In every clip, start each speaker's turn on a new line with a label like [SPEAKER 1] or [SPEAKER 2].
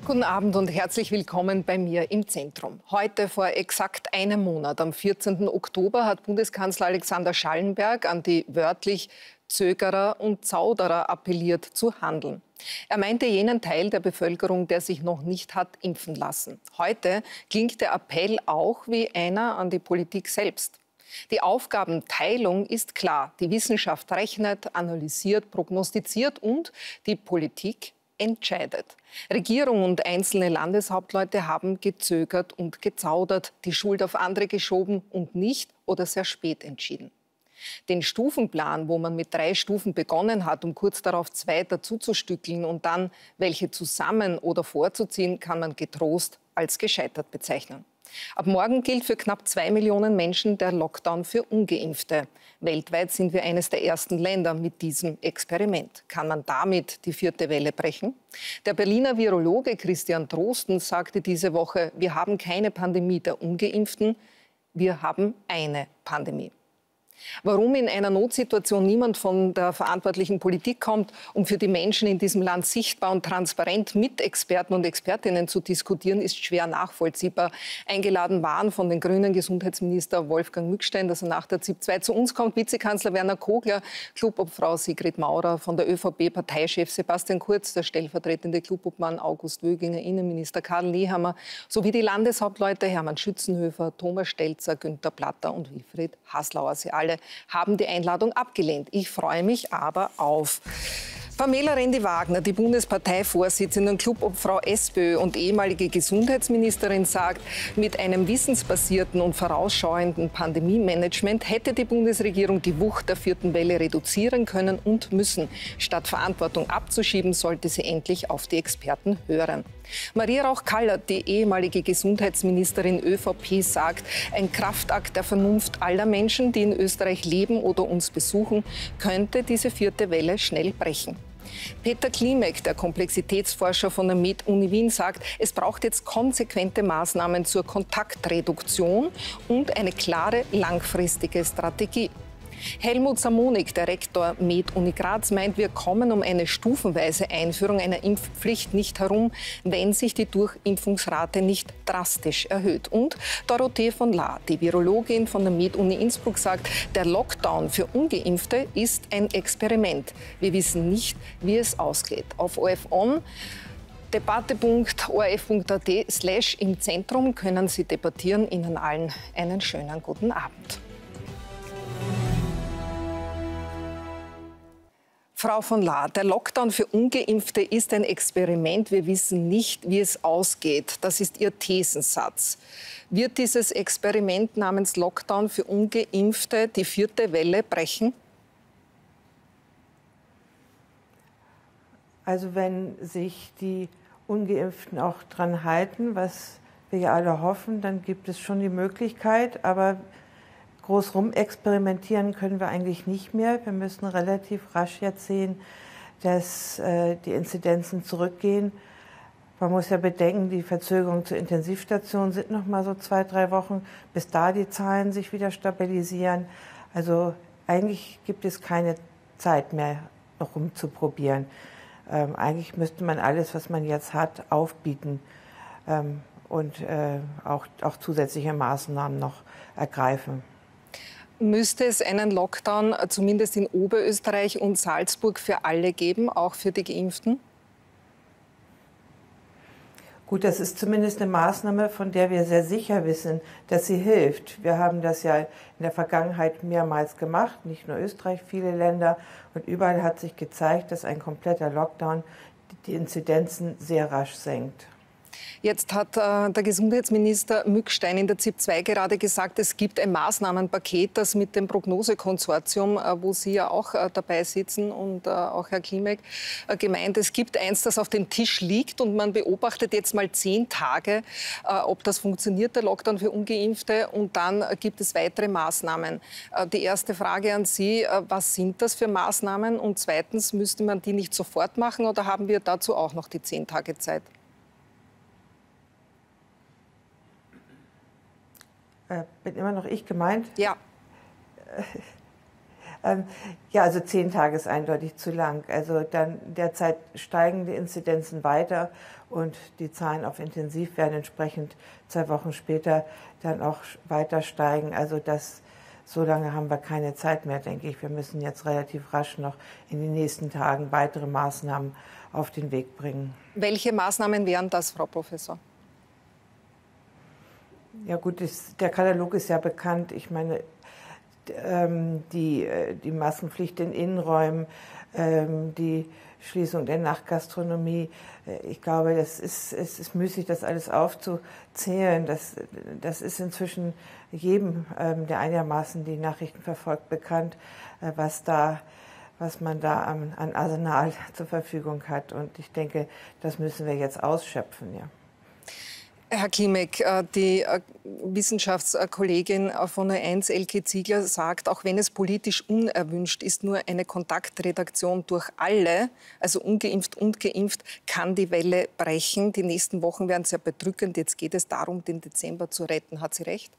[SPEAKER 1] Guten Abend und herzlich willkommen bei mir im Zentrum. Heute vor exakt einem Monat, am 14. Oktober, hat Bundeskanzler Alexander Schallenberg an die wörtlich Zögerer und Zauderer appelliert, zu handeln. Er meinte jenen Teil der Bevölkerung, der sich noch nicht hat impfen lassen. Heute klingt der Appell auch wie einer an die Politik selbst. Die Aufgabenteilung ist klar. Die Wissenschaft rechnet, analysiert, prognostiziert und die Politik entscheidet. Regierung und einzelne Landeshauptleute haben gezögert und gezaudert, die Schuld auf andere geschoben und nicht oder sehr spät entschieden. Den Stufenplan, wo man mit 3 Stufen begonnen hat, um kurz darauf 2 dazuzustückeln und dann welche zusammen oder vorzuziehen, kann man getrost als gescheitert bezeichnen. Ab morgen gilt für knapp 2 Millionen Menschen der Lockdown für Ungeimpfte. Weltweit sind wir eines der ersten Länder mit diesem Experiment. Kann man damit die 4. Welle brechen? Der Berliner Virologe Christian Drosten sagte diese Woche, wir haben keine Pandemie der Ungeimpften, wir haben eine Pandemie. Warum in einer Notsituation niemand von der verantwortlichen Politik kommt, um für die Menschen in diesem Land sichtbar und transparent mit Experten und Expertinnen zu diskutieren, ist schwer nachvollziehbar. Eingeladen waren von den Grünen Gesundheitsminister Wolfgang Mückstein, dass er nach der ZIP 2 zu uns kommt, Vizekanzler Werner Kogler, Clubobfrau Sigrid Maurer, von der ÖVP Parteichef Sebastian Kurz, der stellvertretende Clubobmann August Wöginger, Innenminister Karl Nehammer, sowie die Landeshauptleute Hermann Schützenhöfer, Thomas Stelzer, Günther Platter und Wilfried Haslauer. Sie alle haben die Einladung abgelehnt. Ich freue mich aber auf Pamela Rendi-Wagner, die Bundesparteivorsitzende und Clubobfrau SPÖ und ehemalige Gesundheitsministerin, sagt, mit einem wissensbasierten und vorausschauenden Pandemie-Management hätte die Bundesregierung die Wucht der 4. Welle reduzieren können und müssen. Statt Verantwortung abzuschieben, sollte sie endlich auf die Experten hören. Maria Rauch-Kallert, die ehemalige Gesundheitsministerin ÖVP, sagt, ein Kraftakt der Vernunft aller Menschen, die in Österreich leben oder uns besuchen, könnte diese 4. Welle schnell brechen. Peter Klimek, der Komplexitätsforscher von der Med-Uni Wien, sagt, es braucht jetzt konsequente Maßnahmen zur Kontaktreduktion und eine klare langfristige Strategie. Helmut Samonik, der Rektor Med-Uni Graz, meint, wir kommen um eine stufenweise Einführung einer Impfpflicht nicht herum, wenn sich die Durchimpfungsrate nicht drastisch erhöht. Und Dorothee von Lahr, die Virologin von der Med-Uni Innsbruck, sagt, der Lockdown für Ungeimpfte ist ein Experiment. Wir wissen nicht, wie es ausgeht. Auf ORF.on debatte.orf.at/im Zentrum können Sie debattieren. Ihnen allen einen schönen guten Abend. Frau von Lahr, der Lockdown für Ungeimpfte ist ein Experiment. Wir wissen nicht, wie es ausgeht. Das ist Ihr Thesensatz. Wird dieses Experiment namens Lockdown für Ungeimpfte die 4. Welle brechen?
[SPEAKER 2] Also wenn sich die Ungeimpften auch dran halten, was wir ja alle hoffen, dann gibt es schon die Möglichkeit, aber groß rumexperimentieren können wir eigentlich nicht mehr. Wir müssen relativ rasch jetzt sehen, dass die Inzidenzen zurückgehen. Man muss ja bedenken, die Verzögerungen zur Intensivstation sind noch mal so 2, 3 Wochen, bis da die Zahlen sich wieder stabilisieren. Also eigentlich gibt es keine Zeit mehr, noch rumzuprobieren. Eigentlich müsste man alles, was man jetzt hat, aufbieten und auch zusätzliche Maßnahmen noch ergreifen.
[SPEAKER 1] Müsste es einen Lockdown zumindest in Oberösterreich und Salzburg für alle geben, auch für die Geimpften?
[SPEAKER 2] Gut, das ist zumindest eine Maßnahme, von der wir sehr sicher wissen, dass sie hilft. Wir haben das ja in der Vergangenheit mehrmals gemacht, nicht nur Österreich, viele Länder. Und überall hat sich gezeigt, dass ein kompletter Lockdown die Inzidenzen sehr rasch senkt.
[SPEAKER 1] Jetzt hat der Gesundheitsminister Mückstein in der ZIP 2 gerade gesagt, es gibt ein Maßnahmenpaket, das mit dem Prognosekonsortium, wo Sie ja auch dabei sitzen und auch Herr Klimek, gemeint, es gibt eins, das auf dem Tisch liegt und man beobachtet jetzt mal 10 Tage, ob das funktioniert, der Lockdown für Ungeimpfte, und dann gibt es weitere Maßnahmen. Die erste Frage an Sie, was sind das für Maßnahmen, und zweitens, müsste man die nicht sofort machen oder haben wir dazu auch noch die 10 Tage Zeit?
[SPEAKER 2] Bin immer noch ich gemeint?
[SPEAKER 1] Ja.
[SPEAKER 2] Ja, also 10 Tage ist eindeutig zu lang. Also dann derzeit steigen die Inzidenzen weiter und die Zahlen auf Intensiv werden entsprechend 2 Wochen später dann auch weiter steigen. Also so lange haben wir keine Zeit mehr, denke ich. Wir müssen jetzt relativ rasch noch in den nächsten Tagen weitere Maßnahmen auf den Weg bringen.
[SPEAKER 1] Welche Maßnahmen wären das, Frau Professor?
[SPEAKER 2] Ja gut, der Katalog ist ja bekannt. Ich meine, die Maskenpflicht in Innenräumen, die Schließung der Nachtgastronomie. Ich glaube, es ist müßig, das alles aufzuzählen. Das ist inzwischen jedem, der einigermaßen die Nachrichten verfolgt, bekannt, was man da an Arsenal zur Verfügung hat. Und ich denke, das müssen wir jetzt ausschöpfen, ja.
[SPEAKER 1] Herr Klimek, die Wissenschaftskollegin von Ö1, Elke Ziegler, sagt, auch wenn es politisch unerwünscht ist, nur eine Kontaktredaktion durch alle, also ungeimpft und geimpft, kann die Welle brechen. Die nächsten Wochen werden sehr bedrückend. Jetzt geht es darum, den Dezember zu retten. Hat sie recht?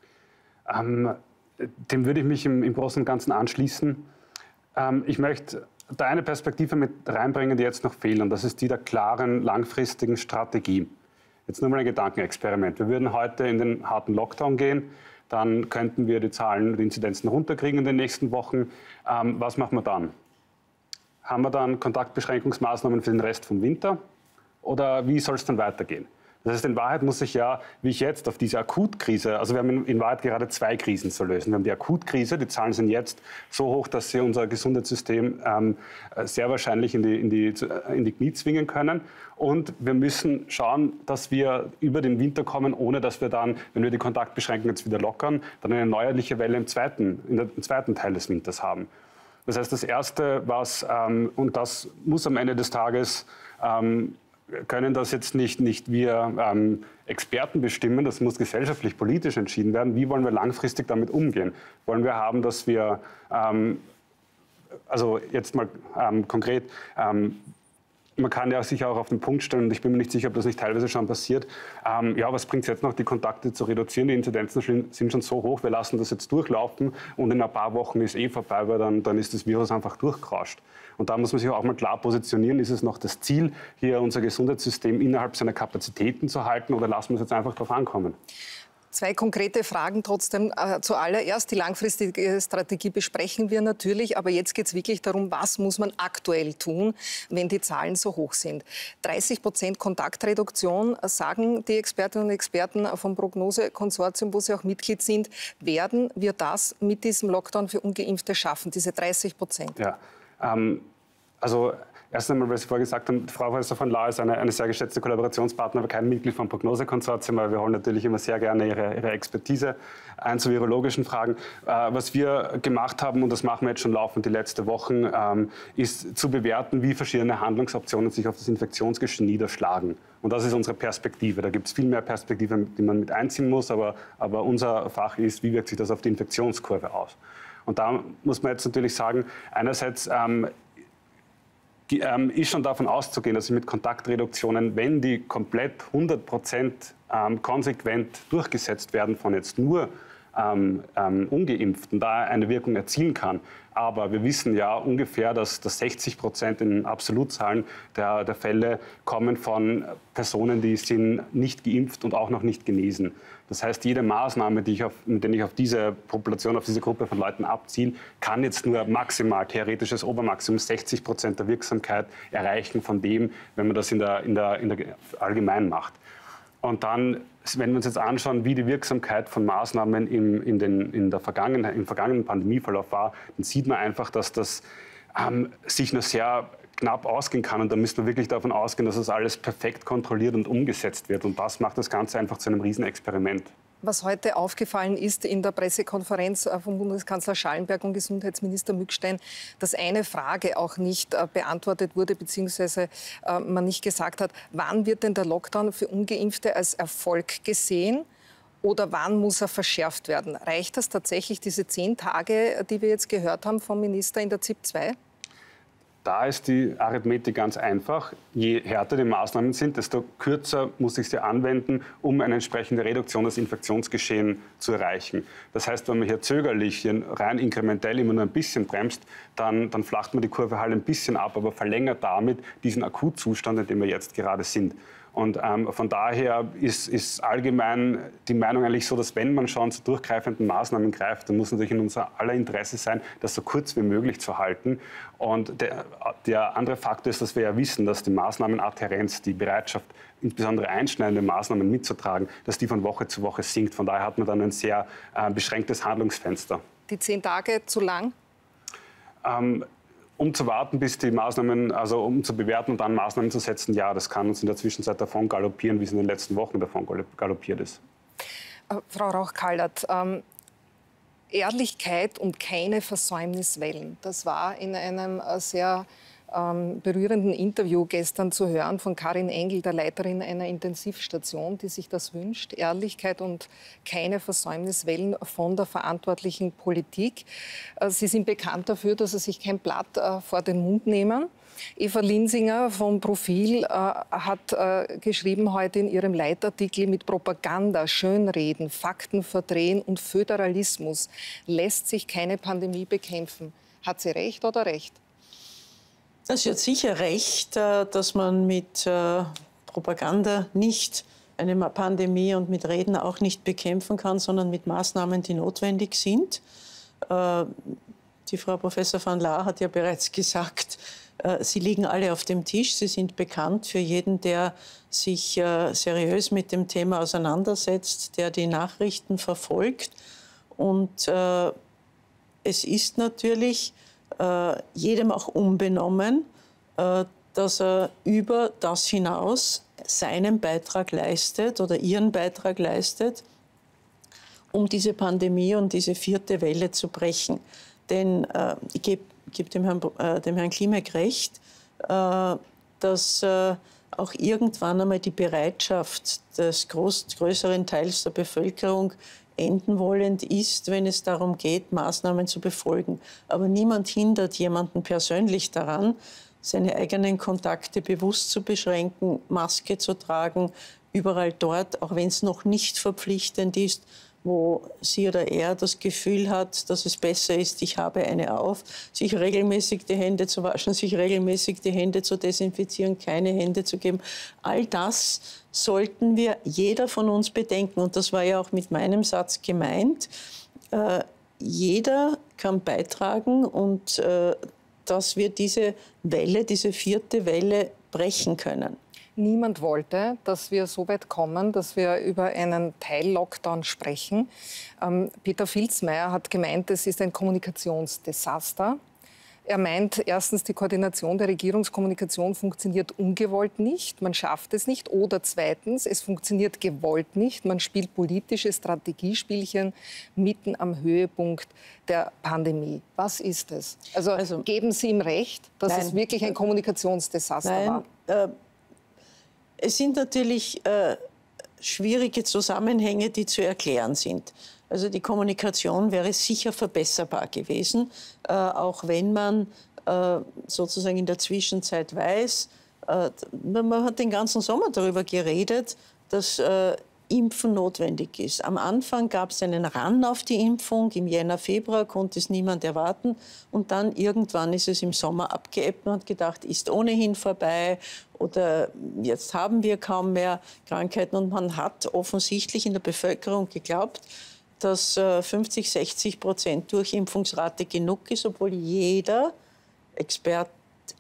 [SPEAKER 3] Dem würde ich mich im Großen und Ganzen anschließen. Ich möchte da eine Perspektive mit reinbringen, die jetzt noch fehlt. Und das ist die der klaren, langfristigen Strategie. Jetzt nur mal ein Gedankenexperiment. Wir würden heute in den harten Lockdown gehen, dann könnten wir die Zahlen, die Inzidenzen runterkriegen in den nächsten Wochen. Was machen wir dann? Haben wir dann Kontaktbeschränkungsmaßnahmen für den Rest vom Winter? Oder wie soll es dann weitergehen? Das heißt, in Wahrheit muss ich ja, wie ich jetzt auf diese Akutkrise, also wir haben in Wahrheit gerade 2 Krisen zu lösen. Wir haben die Akutkrise, die Zahlen sind jetzt so hoch, dass sie unser Gesundheitssystem sehr wahrscheinlich in die Knie zwingen können. Und wir müssen schauen, dass wir über den Winter kommen, ohne dass wir dann, wenn wir die Kontaktbeschränkungen jetzt wieder lockern, dann eine neuerliche Welle im zweiten Teil des Winters haben. Das heißt, das Erste, und das muss am Ende des Tages können das jetzt nicht wir Experten bestimmen, das muss gesellschaftlich, politisch entschieden werden. Wie wollen wir langfristig damit umgehen? Wollen wir haben, dass wir, also jetzt mal konkret, man kann ja sich auch auf den Punkt stellen, und ich bin mir nicht sicher, ob das nicht teilweise schon passiert, ja, was bringt es jetzt noch, die Kontakte zu reduzieren? Die Inzidenzen sind schon so hoch, wir lassen das jetzt durchlaufen und in ein paar Wochen ist vorbei, weil dann ist das Virus einfach durchgerauscht. Und da muss man sich auch mal klar positionieren, ist es noch das Ziel, hier unser Gesundheitssystem innerhalb seiner Kapazitäten zu halten, oder lassen wir es jetzt einfach darauf ankommen?
[SPEAKER 1] 2 konkrete Fragen trotzdem. Zuallererst, die langfristige Strategie besprechen wir natürlich, aber jetzt geht es wirklich darum, was muss man aktuell tun, wenn die Zahlen so hoch sind. 30% Kontaktreduktion, sagen die Expertinnen und Experten vom Prognosekonsortium, wo sie auch Mitglied sind. Werden wir das mit diesem Lockdown für Ungeimpfte schaffen, diese 30%?
[SPEAKER 3] Ja, also erst einmal, weil Sie vorher gesagt haben, Frau Professor von Laer ist eine sehr geschätzte Kollaborationspartner, aber kein Mitglied vom Prognosekonsortium, weil wir holen natürlich immer sehr gerne ihre Expertise ein zu virologischen Fragen. Was wir gemacht haben, und das machen wir jetzt schon laufend die letzten Wochen, ist zu bewerten, wie verschiedene Handlungsoptionen sich auf das Infektionsgeschehen niederschlagen. Und das ist unsere Perspektive. Da gibt es viel mehr Perspektiven, die man mit einziehen muss, aber unser Fach ist, wie wirkt sich das auf die Infektionskurve aus. Und da muss man jetzt natürlich sagen, einerseits ist schon davon auszugehen, dass mit Kontaktreduktionen, wenn die komplett 100% konsequent durchgesetzt werden von jetzt nur Ungeimpften, da eine Wirkung erzielen kann. Aber wir wissen ja ungefähr, dass 60% in Absolutzahlen der Fälle kommen von Personen, die sind nicht geimpft und auch noch nicht genesen. Das heißt, jede Maßnahme, mit der ich auf diese Population, auf diese Gruppe von Leuten abziele, kann jetzt nur maximal, theoretisches Obermaximum, 60% der Wirksamkeit erreichen von dem, wenn man das in der allgemein macht. Und dann, wenn wir uns jetzt anschauen, wie die Wirksamkeit von Maßnahmen im vergangenen Pandemieverlauf war, dann sieht man einfach, dass das sich nur sehr knapp ausgehen kann. Und da müssen wir wirklich davon ausgehen, dass das alles perfekt kontrolliert und umgesetzt wird. Und das macht das Ganze einfach zu einem Riesenexperiment.
[SPEAKER 1] Was heute aufgefallen ist in der Pressekonferenz von Bundeskanzler Schallenberg und Gesundheitsminister Mückstein, dass eine Frage auch nicht beantwortet wurde, beziehungsweise man nicht gesagt hat, wann wird denn der Lockdown für Ungeimpfte als Erfolg gesehen oder wann muss er verschärft werden? Reicht das tatsächlich, diese 10 Tage, die wir jetzt gehört haben vom Minister in der ZIP 2?
[SPEAKER 3] Da ist die Arithmetik ganz einfach. Je härter die Maßnahmen sind, desto kürzer muss ich sie anwenden, um eine entsprechende Reduktion des Infektionsgeschehens zu erreichen. Das heißt, wenn man hier zögerlich, hier rein inkrementell immer nur ein bisschen bremst, dann flacht man die Kurve halt ein bisschen ab, aber verlängert damit diesen Akutzustand, in dem wir jetzt gerade sind. Und von daher ist allgemein die Meinung eigentlich so, dass wenn man schon zu durchgreifenden Maßnahmen greift, dann muss natürlich in unser aller Interesse sein, das so kurz wie möglich zu halten. Und der andere Faktor ist, dass wir ja wissen, dass die Maßnahmenadhärenz, die Bereitschaft, insbesondere einschneidende Maßnahmen mitzutragen, dass die von Woche zu Woche sinkt. Von daher hat man dann ein sehr beschränktes Handlungsfenster.
[SPEAKER 1] Die 10 Tage zu lang?
[SPEAKER 3] Um zu warten, bis die Maßnahmen, also um zu bewerten und dann Maßnahmen zu setzen, ja, das kann uns in der Zwischenzeit davon galoppieren, wie es in den letzten Wochen davon galoppiert ist.
[SPEAKER 1] Frau Rauch-Kallert, Ehrlichkeit und keine Versäumniswellen, das war in einem sehr berührenden Interview gestern zu hören von Karin Engel, der Leiterin einer Intensivstation, die sich das wünscht. Ehrlichkeit und keine Versäumniswellen von der verantwortlichen Politik. Sie sind bekannt dafür, dass Sie sich kein Blatt vor den Mund nehmen. Eva Linsinger vom Profil hat geschrieben heute in ihrem Leitartikel, mit Propaganda, Schönreden, Fakten verdrehen und Föderalismus lässt sich keine Pandemie bekämpfen. Hat sie recht oder recht?
[SPEAKER 4] Sie hat sicher recht, dass man mit Propaganda nicht eine Pandemie und mit Reden auch nicht bekämpfen kann, sondern mit Maßnahmen, die notwendig sind. Die Frau Professor van Laar hat ja bereits gesagt, sie liegen alle auf dem Tisch. Sie sind bekannt für jeden, der sich seriös mit dem Thema auseinandersetzt, der die Nachrichten verfolgt. Und es ist natürlich jedem auch unbenommen, dass er über das hinaus seinen Beitrag leistet oder ihren Beitrag leistet, um diese Pandemie und diese 4. Welle zu brechen. Denn ich gebe dem Herrn Klimek recht, dass auch irgendwann einmal die Bereitschaft des größeren Teils der Bevölkerung enden wollend ist, wenn es darum geht, Maßnahmen zu befolgen. Aber niemand hindert jemanden persönlich daran, seine eigenen Kontakte bewusst zu beschränken, Maske zu tragen, überall dort, auch wenn es noch nicht verpflichtend ist, wo sie oder er das Gefühl hat, dass es besser ist, ich habe eine auf, sich regelmäßig die Hände zu waschen, sich regelmäßig die Hände zu desinfizieren, keine Hände zu geben. All das sollten wir, jeder von uns bedenken. Und das war ja auch mit meinem Satz gemeint. Jeder kann beitragen und dass wir diese Welle, diese 4. Welle brechen können.
[SPEAKER 1] Niemand wollte, dass wir so weit kommen, dass wir über einen Teil-Lockdown sprechen. Peter Filzmeier hat gemeint, es ist ein Kommunikationsdesaster. Er meint, erstens, die Koordination der Regierungskommunikation funktioniert ungewollt nicht, man schafft es nicht. Oder zweitens, es funktioniert gewollt nicht, man spielt politische Strategiespielchen mitten am Höhepunkt der Pandemie. Was ist es? Also geben Sie ihm recht, dass es wirklich ein Kommunikationsdesaster war?
[SPEAKER 4] Es sind natürlich schwierige Zusammenhänge, die zu erklären sind. Also die Kommunikation wäre sicher verbesserbar gewesen, auch wenn man sozusagen in der Zwischenzeit weiß, man hat den ganzen Sommer darüber geredet, dass Impfen notwendig ist. Am Anfang gab es einen Run auf die Impfung. Im Jänner, Februar konnte es niemand erwarten. Und dann irgendwann ist es im Sommer abgeebbt. Man hat gedacht, ist ohnehin vorbei oder jetzt haben wir kaum mehr Krankheiten. Und man hat offensichtlich in der Bevölkerung geglaubt, dass 50–60% Durchimpfungsrate genug ist, obwohl jeder Experte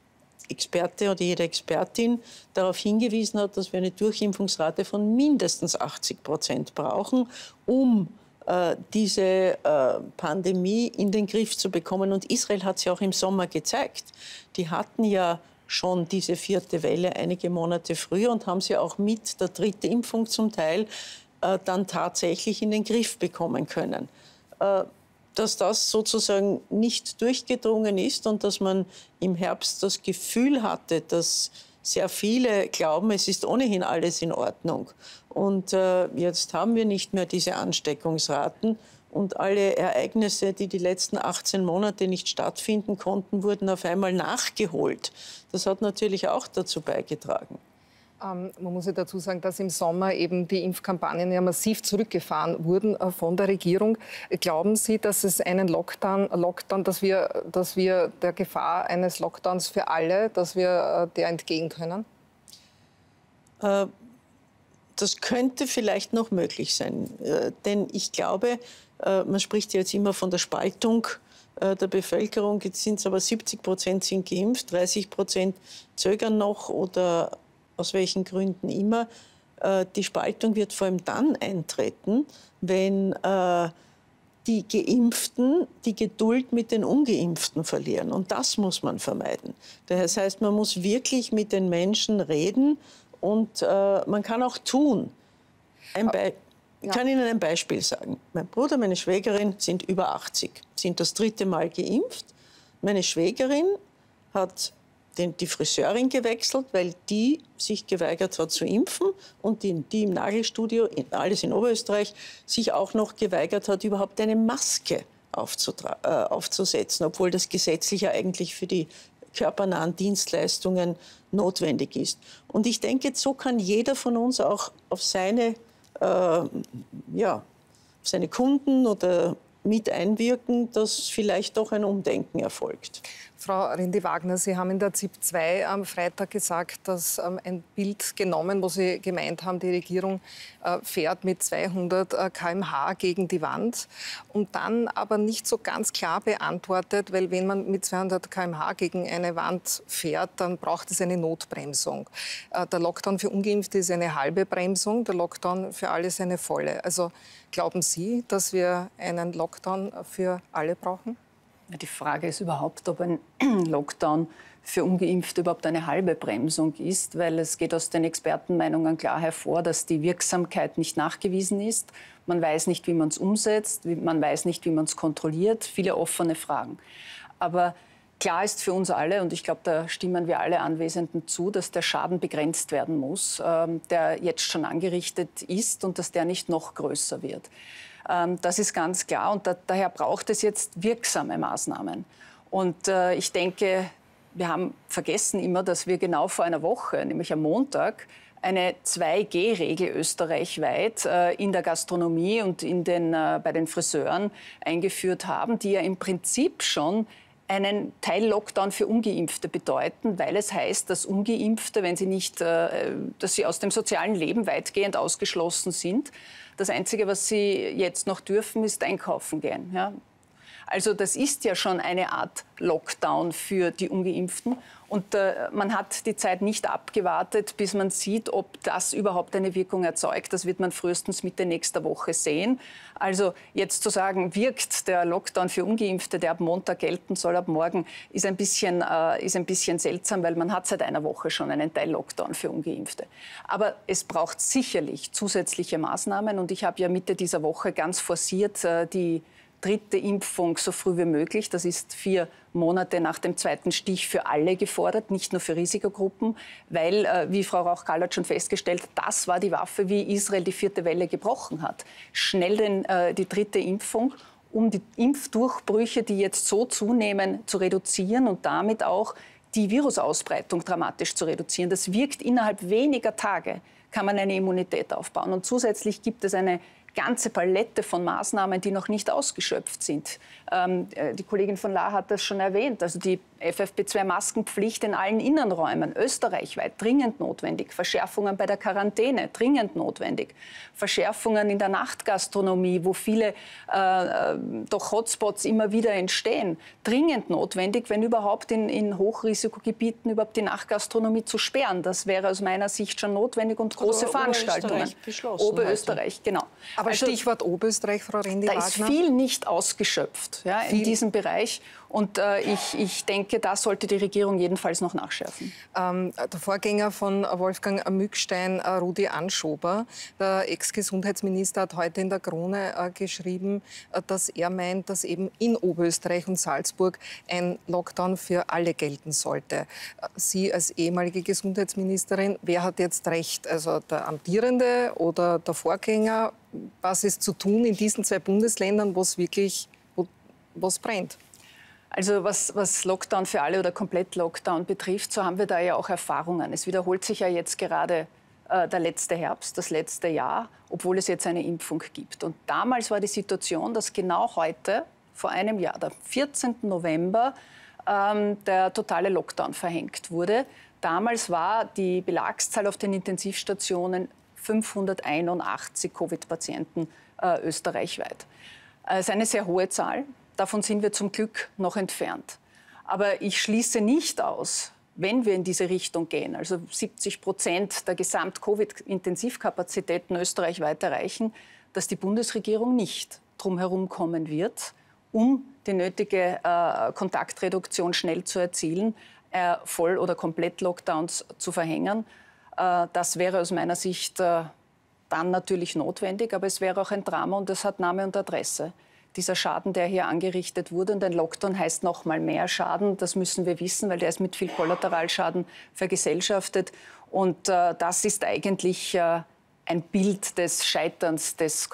[SPEAKER 4] oder jede Expertin darauf hingewiesen hat, dass wir eine Durchimpfungsrate von mindestens 80% brauchen, um diese Pandemie in den Griff zu bekommen. Und Israel hat es ja auch im Sommer gezeigt. Die hatten ja schon diese 4. Welle einige Monate früher und haben sie auch mit der 3. Impfung zum Teil dann tatsächlich in den Griff bekommen können. Dass das sozusagen nicht durchgedrungen ist und dass man im Herbst das Gefühl hatte, dass sehr viele glauben, es ist ohnehin alles in Ordnung. Und jetzt haben wir nicht mehr diese Ansteckungsraten und alle Ereignisse, die die letzten 18 Monate nicht stattfinden konnten, wurden auf einmal nachgeholt. Das hat natürlich auch dazu beigetragen.
[SPEAKER 1] Man muss ja dazu sagen, dass im Sommer eben die Impfkampagnen ja massiv zurückgefahren wurden von der Regierung. Glauben Sie, dass es einen Lockdown, dass wir der Gefahr eines Lockdowns für alle, dass wir der entgehen können?
[SPEAKER 4] Das könnte vielleicht noch möglich sein. Denn ich glaube, man spricht jetzt immer von der Spaltung der Bevölkerung. Jetzt sind es aber 70% sind geimpft, 30% zögern noch oder aus welchen Gründen immer. Die Spaltung wird vor allem dann eintreten, wenn die Geimpften die Geduld mit den Ungeimpften verlieren. Und das muss man vermeiden. Das heißt, man muss wirklich mit den Menschen reden und man kann auch tun. Ich kann Ihnen ein Beispiel sagen. Mein Bruder, meine Schwägerin sind über 80, sind das 3. Mal geimpft. Meine Schwägerin hat die Friseurin gewechselt, weil die sich geweigert hat zu impfen und die im Nagelstudio, alles in Oberösterreich, sich auch noch geweigert hat, überhaupt eine Maske aufzusetzen, obwohl das gesetzlich ja eigentlich für die körpernahen Dienstleistungen notwendig ist. Und ich denke, so kann jeder von uns auch auf seine Kunden oder mit einwirken, dass vielleicht doch ein Umdenken erfolgt.
[SPEAKER 1] Frau Rendi-Wagner, Sie haben in der ZIP 2 am Freitag gesagt, dass ein Bild genommen, wo Sie gemeint haben, die Regierung fährt mit 200 km/h gegen die Wand und dann aber nicht so ganz klar beantwortet, weil wenn man mit 200 km/h gegen eine Wand fährt, dann braucht es eine Notbremsung. Der Lockdown für Ungeimpfte ist eine halbe Bremsung, der Lockdown für alle ist eine volle. Also glauben Sie, dass wir einen Lockdown für alle brauchen?
[SPEAKER 5] Die Frage ist überhaupt, ob ein Lockdown für Ungeimpfte überhaupt eine halbe Bremsung ist, weil es geht aus den Expertenmeinungen klar hervor, dass die Wirksamkeit nicht nachgewiesen ist. Man weiß nicht, wie man es umsetzt, man weiß nicht, wie man es kontrolliert, viele offene Fragen. Aber klar ist für uns alle, und ich glaube, da stimmen wir alle Anwesenden zu, dass der Schaden begrenzt werden muss, der jetzt schon angerichtet ist und dass der nicht noch größer wird. Das ist ganz klar und daher braucht es jetzt wirksame Maßnahmen. Und ich denke, wir haben vergessen immer, dass wir genau vor einer Woche, nämlich am Montag, eine 2G-Regel österreichweit in der Gastronomie und bei den Friseuren eingeführt haben, die ja im Prinzip schon einen Teil-Lockdown für Ungeimpfte bedeuten, weil es heißt, dass Ungeimpfte, wenn sie nicht, dass sie aus dem sozialen Leben weitgehend ausgeschlossen sind, das Einzige, was sie jetzt noch dürfen, ist einkaufen gehen. Ja? Also das ist ja schon eine Art Lockdown für die Ungeimpften. Und man hat die Zeit nicht abgewartet, bis man sieht, ob das überhaupt eine Wirkung erzeugt. Das wird man frühestens Mitte nächster Woche sehen. Also jetzt zu sagen, wirkt der Lockdown für Ungeimpfte, der ab Montag gelten soll, ab morgen, ist ein bisschen seltsam, weil man hat seit einer Woche schon einen Teil-Lockdown für Ungeimpfte. Aber es braucht sicherlich zusätzliche Maßnahmen. Und ich habe ja Mitte dieser Woche ganz forciert die 3. Impfung so früh wie möglich. Das ist 4 Monate nach dem 2. Stich für alle gefordert, nicht nur für Risikogruppen, weil, wie Frau Rauch-Kall hat schon festgestellt, das war die Waffe, wie Israel die 4. Welle gebrochen hat. Schnell die 3. Impfung, um die Impfdurchbrüche, die jetzt so zunehmen, zu reduzieren und damit auch die Virusausbreitung dramatisch zu reduzieren. Das wirkt innerhalb weniger Tage, kann man eine Immunität aufbauen. Und zusätzlich gibt es eine ganze Palette von Maßnahmen, die noch nicht ausgeschöpft sind. Die Kollegin von Lahr hat das schon erwähnt. Also die FFP2-Maskenpflicht in allen Innenräumen, österreichweit, dringend notwendig. Verschärfungen bei der Quarantäne, dringend notwendig. Verschärfungen in der Nachtgastronomie, wo viele doch Hotspots immer wieder entstehen, dringend notwendig, wenn überhaupt in Hochrisikogebieten überhaupt die Nachtgastronomie zu sperren. Das wäre aus meiner Sicht schon notwendig und große Veranstaltungen. Oberösterreich, genau.
[SPEAKER 1] Aber also, Stichwort Oberösterreich, Frau Rendi-Wagner.
[SPEAKER 5] Da ist viel nicht ausgeschöpft in diesem Bereich. Und ich denke, da sollte die Regierung jedenfalls noch nachschärfen.
[SPEAKER 1] Der Vorgänger von Wolfgang Mückstein, Rudi Anschober, der Ex-Gesundheitsminister, hat heute in der Krone geschrieben, dass er meint, dass eben in Oberösterreich und Salzburg ein Lockdown für alle gelten sollte. Sie als ehemalige Gesundheitsministerin, wer hat jetzt recht? Also der Amtierende oder der Vorgänger? Was ist zu tun in diesen zwei Bundesländern, wo es wirklich was brennt?
[SPEAKER 5] Also was Lockdown für alle oder Komplett-Lockdown betrifft, so haben wir da ja auch Erfahrungen. Es wiederholt sich ja jetzt gerade der letzte Herbst, das letzte Jahr, obwohl es jetzt eine Impfung gibt. Und damals war die Situation, dass genau heute, vor einem Jahr, der 14. November, der totale Lockdown verhängt wurde. Damals war die Belagszahl auf den Intensivstationen 581 Covid-Patienten österreichweit. Das ist eine sehr hohe Zahl. Davon sind wir zum Glück noch entfernt. Aber ich schließe nicht aus, wenn wir in diese Richtung gehen, also 70% der Gesamt-Covid-Intensivkapazitäten österreichweit erreichen, dass die Bundesregierung nicht drum herum kommen wird, um die nötige Kontaktreduktion schnell zu erzielen, Voll- oder Komplett-Lockdowns zu verhängen. Das wäre aus meiner Sicht dann natürlich notwendig, aber es wäre auch ein Drama und das hat Name und Adresse. Dieser Schaden, der hier angerichtet wurde, und ein Lockdown heißt noch mal mehr Schaden, das müssen wir wissen, weil der ist mit viel Kollateralschaden vergesellschaftet. Und das ist eigentlich ein Bild des Scheiterns des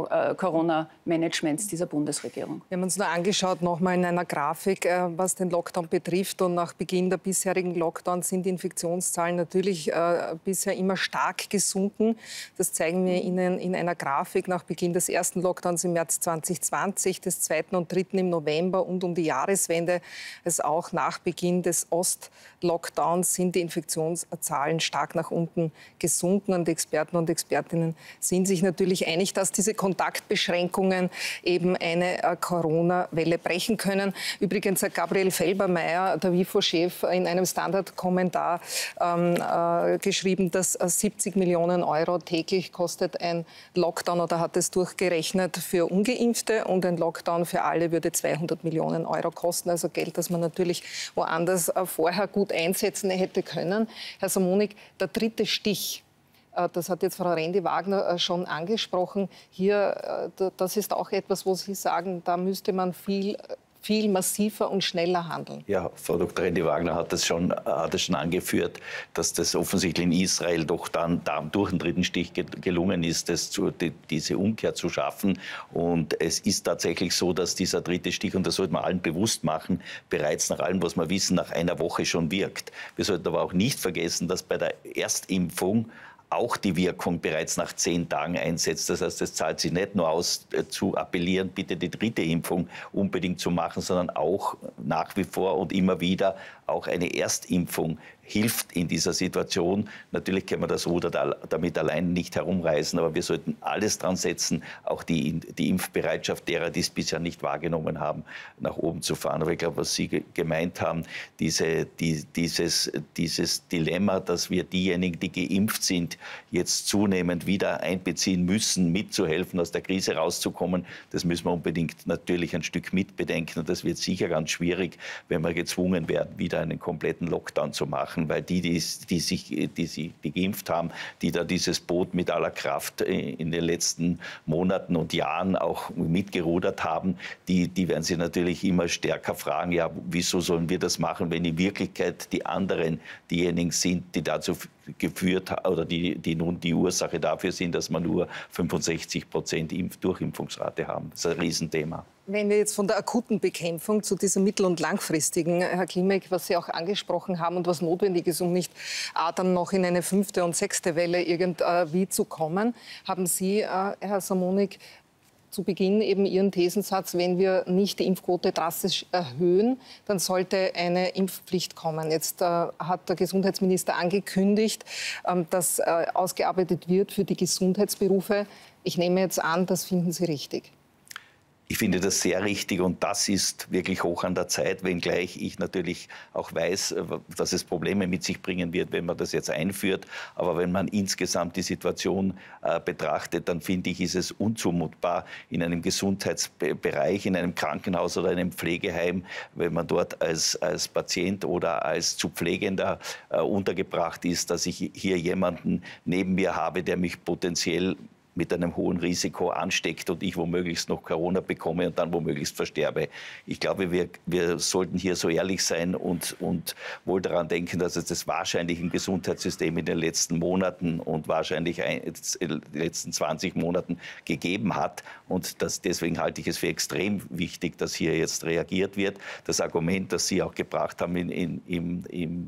[SPEAKER 5] Corona-Managements dieser Bundesregierung.
[SPEAKER 1] Wir haben uns nur angeschaut, nochmal in einer Grafik, was den Lockdown betrifft. Und nach Beginn der bisherigen Lockdowns sind die Infektionszahlen natürlich bisher immer stark gesunken. Das zeigen wir Ihnen in einer Grafik nach Beginn des ersten Lockdowns im März 2020, des zweiten und dritten im November und um die Jahreswende. Also auch nach Beginn des Ost-Lockdowns sind die Infektionszahlen stark nach unten gesunken. Und die Experten und Expertinnen sind sich natürlich einig, dass diese Kontaktbeschränkungen eben eine Corona-Welle brechen können. Übrigens hat Gabriel Felbermayr, der WIFO-Chef, in einem Standard-Kommentar geschrieben, dass 70 Millionen Euro täglich kostet ein Lockdown, oder hat es durchgerechnet für Ungeimpfte, und ein Lockdown für alle würde 200 Millionen Euro kosten. Also Geld, das man natürlich woanders vorher gut einsetzen hätte können. Herr Somonik, der dritte Stich, das hat jetzt Frau Rendi-Wagner schon angesprochen. Hier, das ist auch etwas, wo Sie sagen, da müsste man viel massiver und schneller handeln.
[SPEAKER 6] Ja, Frau Dr. Rendi-Wagner hat es schon angeführt, dass das offensichtlich in Israel doch dann durch den dritten Stich gelungen ist, diese Umkehr zu schaffen. Und es ist tatsächlich so, dass dieser dritte Stich, und das sollte man allen bewusst machen, bereits nach allem, was wir wissen, nach einer Woche schon wirkt. Wir sollten aber auch nicht vergessen, dass bei der Erstimpfung auch die Wirkung bereits nach 10 Tagen einsetzt. Das heißt, es zahlt sich nicht nur aus, zu appellieren, bitte die dritte Impfung unbedingt zu machen, sondern auch nach wie vor und immer wieder auch eine Erstimpfung hilft in dieser Situation. Natürlich können wir das Ruder damit allein nicht herumreißen, aber wir sollten alles dran setzen, auch die Impfbereitschaft derer, die es bisher nicht wahrgenommen haben, nach oben zu fahren. Aber ich glaube, was Sie gemeint haben, dieses Dilemma, dass wir diejenigen, die geimpft sind, jetzt zunehmend wieder einbeziehen müssen, mitzuhelfen, aus der Krise rauszukommen, das müssen wir unbedingt natürlich ein Stück mitbedenken. Und das wird sicher ganz schwierig, wenn wir gezwungen werden, wieder einen kompletten Lockdown zu machen, weil die geimpft haben, die da dieses Boot mit aller Kraft in den letzten Monaten und Jahren auch mitgerudert haben, die werden sich natürlich immer stärker fragen, ja, wieso sollen wir das machen, wenn in Wirklichkeit die anderen diejenigen sind, die dazu geführt oder die nun die Ursache dafür sind, dass wir nur 65% Durchimpfungsrate haben. Das ist ein Riesenthema.
[SPEAKER 1] Wenn wir jetzt von der akuten Bekämpfung zu dieser mittel- und langfristigen, Herr Klimek, was Sie auch angesprochen haben und was notwendig ist, um nicht dann noch in eine 5. und 6. Welle irgendwie zu kommen, haben Sie, Herr Somonik, zu Beginn eben Ihren Thesensatz, wenn wir nicht die Impfquote drastisch erhöhen, dann sollte eine Impfpflicht kommen. Jetzt hat der Gesundheitsminister angekündigt, dass ausgearbeitet wird für die Gesundheitsberufe. Ich nehme jetzt an, das finden Sie richtig.
[SPEAKER 6] Ich finde das sehr richtig und das ist wirklich hoch an der Zeit, wenngleich ich natürlich auch weiß, dass es Probleme mit sich bringen wird, wenn man das jetzt einführt. Aber wenn man insgesamt die Situation betrachtet, dann finde ich, ist es unzumutbar in einem Gesundheitsbereich, in einem Krankenhaus oder einem Pflegeheim, wenn man dort als Patient oder als zu Pflegender untergebracht ist, dass ich hier jemanden neben mir habe, der mich potenziell mit einem hohen Risiko ansteckt und ich womöglich noch Corona bekomme und dann womöglich versterbe. Ich glaube, wir sollten hier so ehrlich sein und wohl daran denken, dass es das wahrscheinlich im Gesundheitssystem in den letzten Monaten und wahrscheinlich in den letzten 20 Monaten gegeben hat. Und deswegen halte ich es für extrem wichtig, dass hier jetzt reagiert wird. Das Argument, das Sie auch gebracht haben im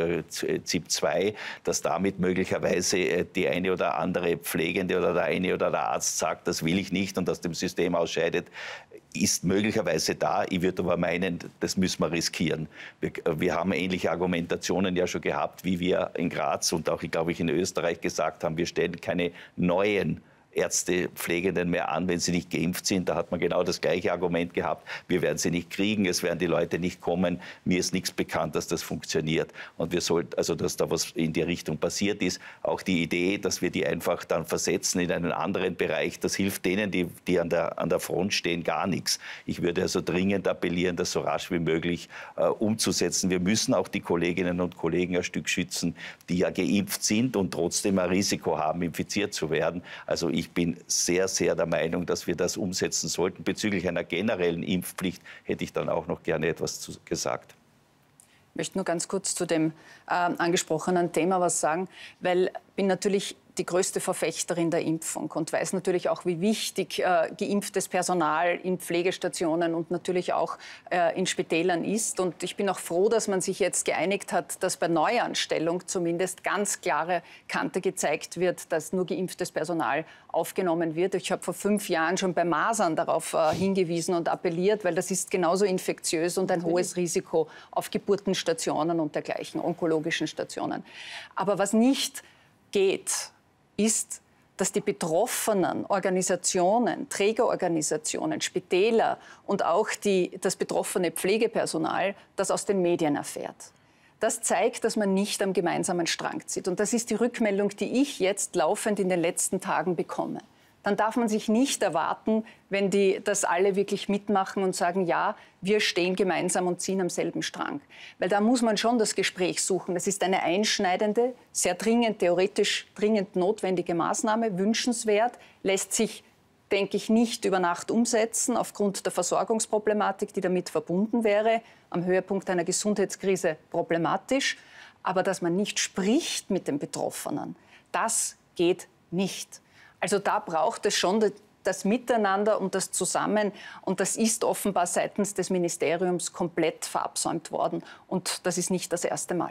[SPEAKER 6] ZIP 2, dass damit möglicherweise die eine oder andere Pflegende oder der eine oder der Arzt sagt, das will ich nicht und aus dem System ausscheidet, ist möglicherweise da. Ich würde aber meinen, das müssen wir riskieren. Wir haben ähnliche Argumentationen ja schon gehabt, wie wir in Graz und auch, glaube ich, in Österreich gesagt haben, wir stellen keine neuen Ärzte, Pflegenden mehr an, wenn sie nicht geimpft sind. Da hat man genau das gleiche Argument gehabt. Wir werden sie nicht kriegen, es werden die Leute nicht kommen. Mir ist nichts bekannt, dass das funktioniert. Und wir sollten, also dass da was in die Richtung passiert ist. Auch die Idee, dass wir die einfach dann versetzen in einen anderen Bereich, das hilft denen, die an der Front stehen, gar nichts. Ich würde also dringend appellieren, das so rasch wie möglich umzusetzen. Wir müssen auch die Kolleginnen und Kollegen ein Stück schützen, die ja geimpft sind und trotzdem ein Risiko haben, infiziert zu werden. Also ich bin sehr, sehr der Meinung, dass wir das umsetzen sollten. Bezüglich einer generellen Impfpflicht hätte ich dann auch noch gerne etwas gesagt.
[SPEAKER 5] Ich möchte nur ganz kurz zu dem angesprochenen Thema was sagen, weil ich bin natürlich die größte Verfechterin der Impfung und weiß natürlich auch, wie wichtig geimpftes Personal in Pflegestationen und natürlich auch in Spitälern ist. Und ich bin auch froh, dass man sich jetzt geeinigt hat, dass bei Neuanstellung zumindest ganz klare Kante gezeigt wird, dass nur geimpftes Personal aufgenommen wird. Ich habe vor 5 Jahren schon bei Masern darauf hingewiesen und appelliert, weil das ist genauso infektiös und ein hohes Risiko auf Geburtenstationen und dergleichen, onkologischen Stationen. Aber was nicht geht, ist, dass die betroffenen Organisationen, Trägerorganisationen, Spitäler und auch das betroffene Pflegepersonal das aus den Medien erfährt. Das zeigt, dass man nicht am gemeinsamen Strang zieht. Und das ist die Rückmeldung, die ich jetzt laufend in den letzten Tagen bekomme. Dann darf man sich nicht erwarten, wenn das alle wirklich mitmachen und sagen, ja, wir stehen gemeinsam und ziehen am selben Strang. Weil da muss man schon das Gespräch suchen. Das ist eine einschneidende, sehr dringend, theoretisch dringend notwendige Maßnahme, wünschenswert, lässt sich, denke ich, nicht über Nacht umsetzen, aufgrund der Versorgungsproblematik, die damit verbunden wäre, am Höhepunkt einer Gesundheitskrise problematisch. Aber dass man nicht spricht mit den Betroffenen, das geht nicht. Also da braucht es schon das Miteinander und das Zusammen. Und das ist offenbar seitens des Ministeriums komplett verabsäumt worden. Und das ist nicht das erste Mal.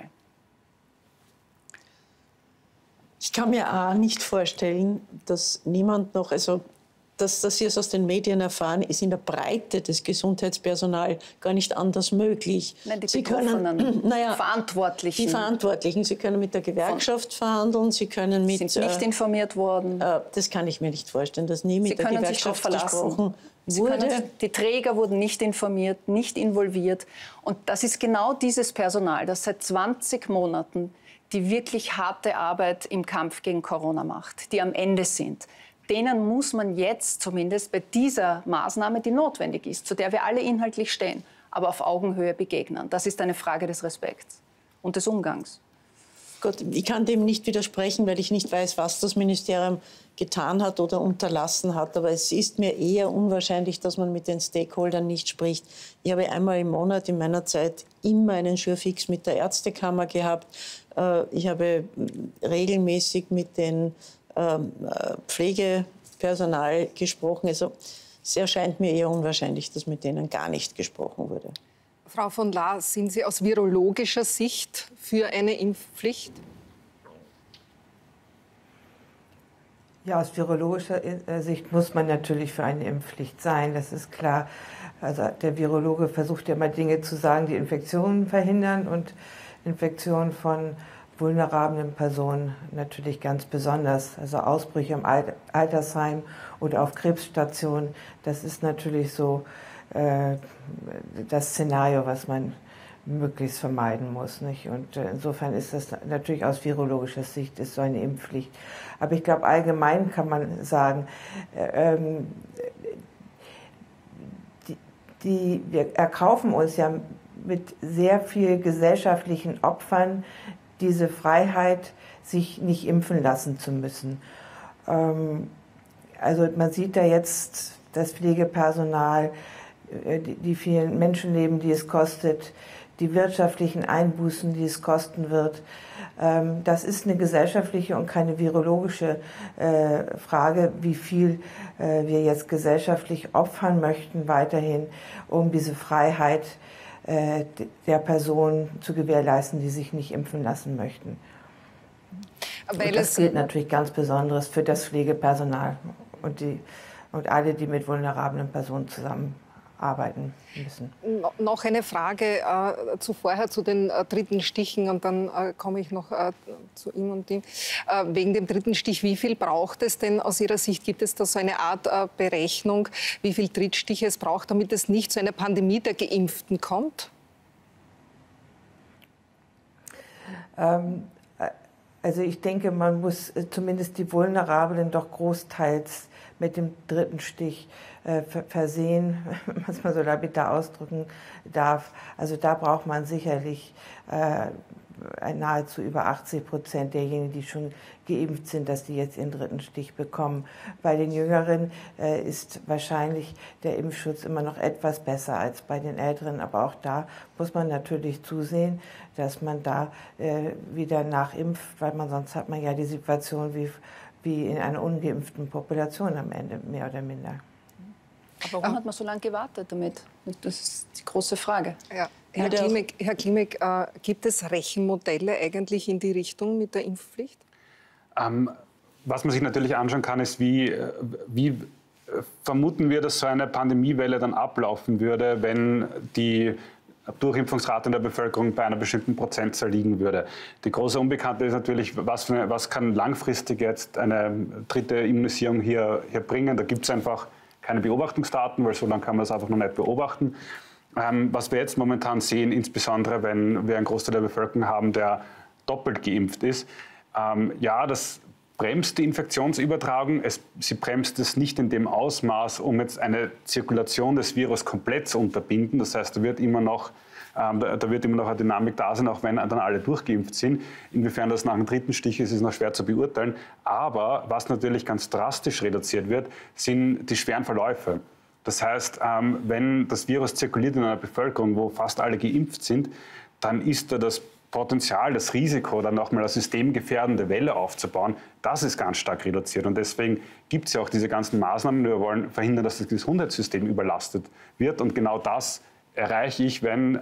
[SPEAKER 4] Ich kann mir auch nicht vorstellen, dass niemand noch, also dass Sie es aus den Medien erfahren, ist in der Breite des Gesundheitspersonals gar nicht anders möglich.
[SPEAKER 5] Nein, die
[SPEAKER 4] Sie
[SPEAKER 5] Betroffenen,
[SPEAKER 4] können,
[SPEAKER 5] Verantwortlichen.
[SPEAKER 4] Die Verantwortlichen. Sie können mit der Gewerkschaft verhandeln, Sie können mit...
[SPEAKER 5] Sind nicht informiert worden?
[SPEAKER 4] Das kann ich mir nicht vorstellen, dass nie mit der Gewerkschaft gesprochen wurde.
[SPEAKER 5] Die Träger wurden nicht informiert, nicht involviert. Und das ist genau dieses Personal, das seit 20 Monaten die wirklich harte Arbeit im Kampf gegen Corona macht, die am Ende sind. Denen muss man jetzt zumindest bei dieser Maßnahme, die notwendig ist, zu der wir alle inhaltlich stehen, aber auf Augenhöhe begegnen. Das ist eine Frage des Respekts und des Umgangs.
[SPEAKER 4] Gott, ich kann dem nicht widersprechen, weil ich nicht weiß, was das Ministerium getan hat oder unterlassen hat. Aber es ist mir eher unwahrscheinlich, dass man mit den Stakeholdern nicht spricht. Ich habe einmal im Monat in meiner Zeit immer einen Surefix mit der Ärztekammer gehabt. Ich habe regelmäßig mit den Pflegepersonal gesprochen. Also es erscheint mir eher unwahrscheinlich, dass mit denen gar nicht gesprochen wurde.
[SPEAKER 1] Frau von Laar, sind Sie aus virologischer Sicht für eine Impfpflicht?
[SPEAKER 2] Ja, aus virologischer Sicht muss man natürlich für eine Impfpflicht sein, das ist klar. Also der Virologe versucht ja immer Dinge zu sagen, die Infektionen verhindern und Infektionen von vulnerablen Personen natürlich ganz besonders. Also Ausbrüche im Altersheim oder auf Krebsstationen, das ist natürlich so das Szenario, was man möglichst vermeiden muss. Nicht? Und insofern ist das natürlich aus virologischer Sicht ist so eine Impfpflicht. Aber ich glaube, allgemein kann man sagen, wir erkaufen uns ja mit sehr viel gesellschaftlichen Opfern diese Freiheit, sich nicht impfen lassen zu müssen. Also man sieht da jetzt das Pflegepersonal, die vielen Menschenleben, die es kostet, die wirtschaftlichen Einbußen, die es kosten wird. Das ist eine gesellschaftliche und keine virologische Frage, wie viel wir jetzt gesellschaftlich opfern möchten weiterhin, um diese Freiheit der Personen zu gewährleisten, die sich nicht impfen lassen möchten. Und das gilt natürlich ganz besonders für das Pflegepersonal und alle, die mit vulnerablen Personen zusammenarbeiten müssen.
[SPEAKER 1] Noch eine Frage vorher zu den dritten Stichen und dann komme ich noch zu ihm und ihm. Wegen dem dritten Stich, wie viel braucht es denn aus Ihrer Sicht? Gibt es da so eine Art Berechnung, wie viel Drittstiche es braucht, damit es nicht zu einer Pandemie der Geimpften kommt?
[SPEAKER 2] Also ich denke, man muss zumindest die Vulnerablen doch großteils mit dem dritten Stich versehen, wenn man es mal so lapidar ausdrücken darf. Also da braucht man sicherlich nahezu über 80% derjenigen, die schon geimpft sind, dass die jetzt ihren dritten Stich bekommen. Bei den Jüngeren ist wahrscheinlich der Impfschutz immer noch etwas besser als bei den Älteren. Aber auch da muss man natürlich zusehen, dass man da wieder nachimpft, weil sonst hat man ja die Situation wie in einer ungeimpften Population am Ende, mehr oder minder.
[SPEAKER 5] Aber warum hat man so lange gewartet damit? Das ist die große Frage.
[SPEAKER 1] Ja. Herr Klimek, gibt es Rechenmodelle eigentlich in die Richtung mit der Impfpflicht?
[SPEAKER 3] Was man sich natürlich anschauen kann, ist, wie vermuten wir, dass so eine Pandemiewelle dann ablaufen würde, wenn die Durchimpfungsrate in der Bevölkerung bei einer bestimmten Prozentzahl liegen würde. Die große Unbekannte ist natürlich, was kann langfristig jetzt eine dritte Immunisierung hier bringen. Da gibt es einfach keine Beobachtungsdaten, weil so lange kann man es einfach noch nicht beobachten. Was wir jetzt momentan sehen, insbesondere wenn wir einen Großteil der Bevölkerung haben, der doppelt geimpft ist, ja, das bremst die Infektionsübertragung. Sie bremst es nicht in dem Ausmaß, um jetzt eine Zirkulation des Virus komplett zu unterbinden. Das heißt, da wird immer noch eine Dynamik da sein, auch wenn dann alle durchgeimpft sind. Inwiefern das nach dem dritten Stich ist, ist noch schwer zu beurteilen. Aber was natürlich ganz drastisch reduziert wird, sind die schweren Verläufe. Das heißt, wenn das Virus zirkuliert in einer Bevölkerung, wo fast alle geimpft sind, dann ist da das Potenzial, das Risiko, dann nochmal eine systemgefährdende Welle aufzubauen, das ist ganz stark reduziert. Und deswegen gibt es ja auch diese ganzen Maßnahmen. Wir wollen verhindern, dass das Gesundheitssystem überlastet wird. Und genau das erreiche ich, wenn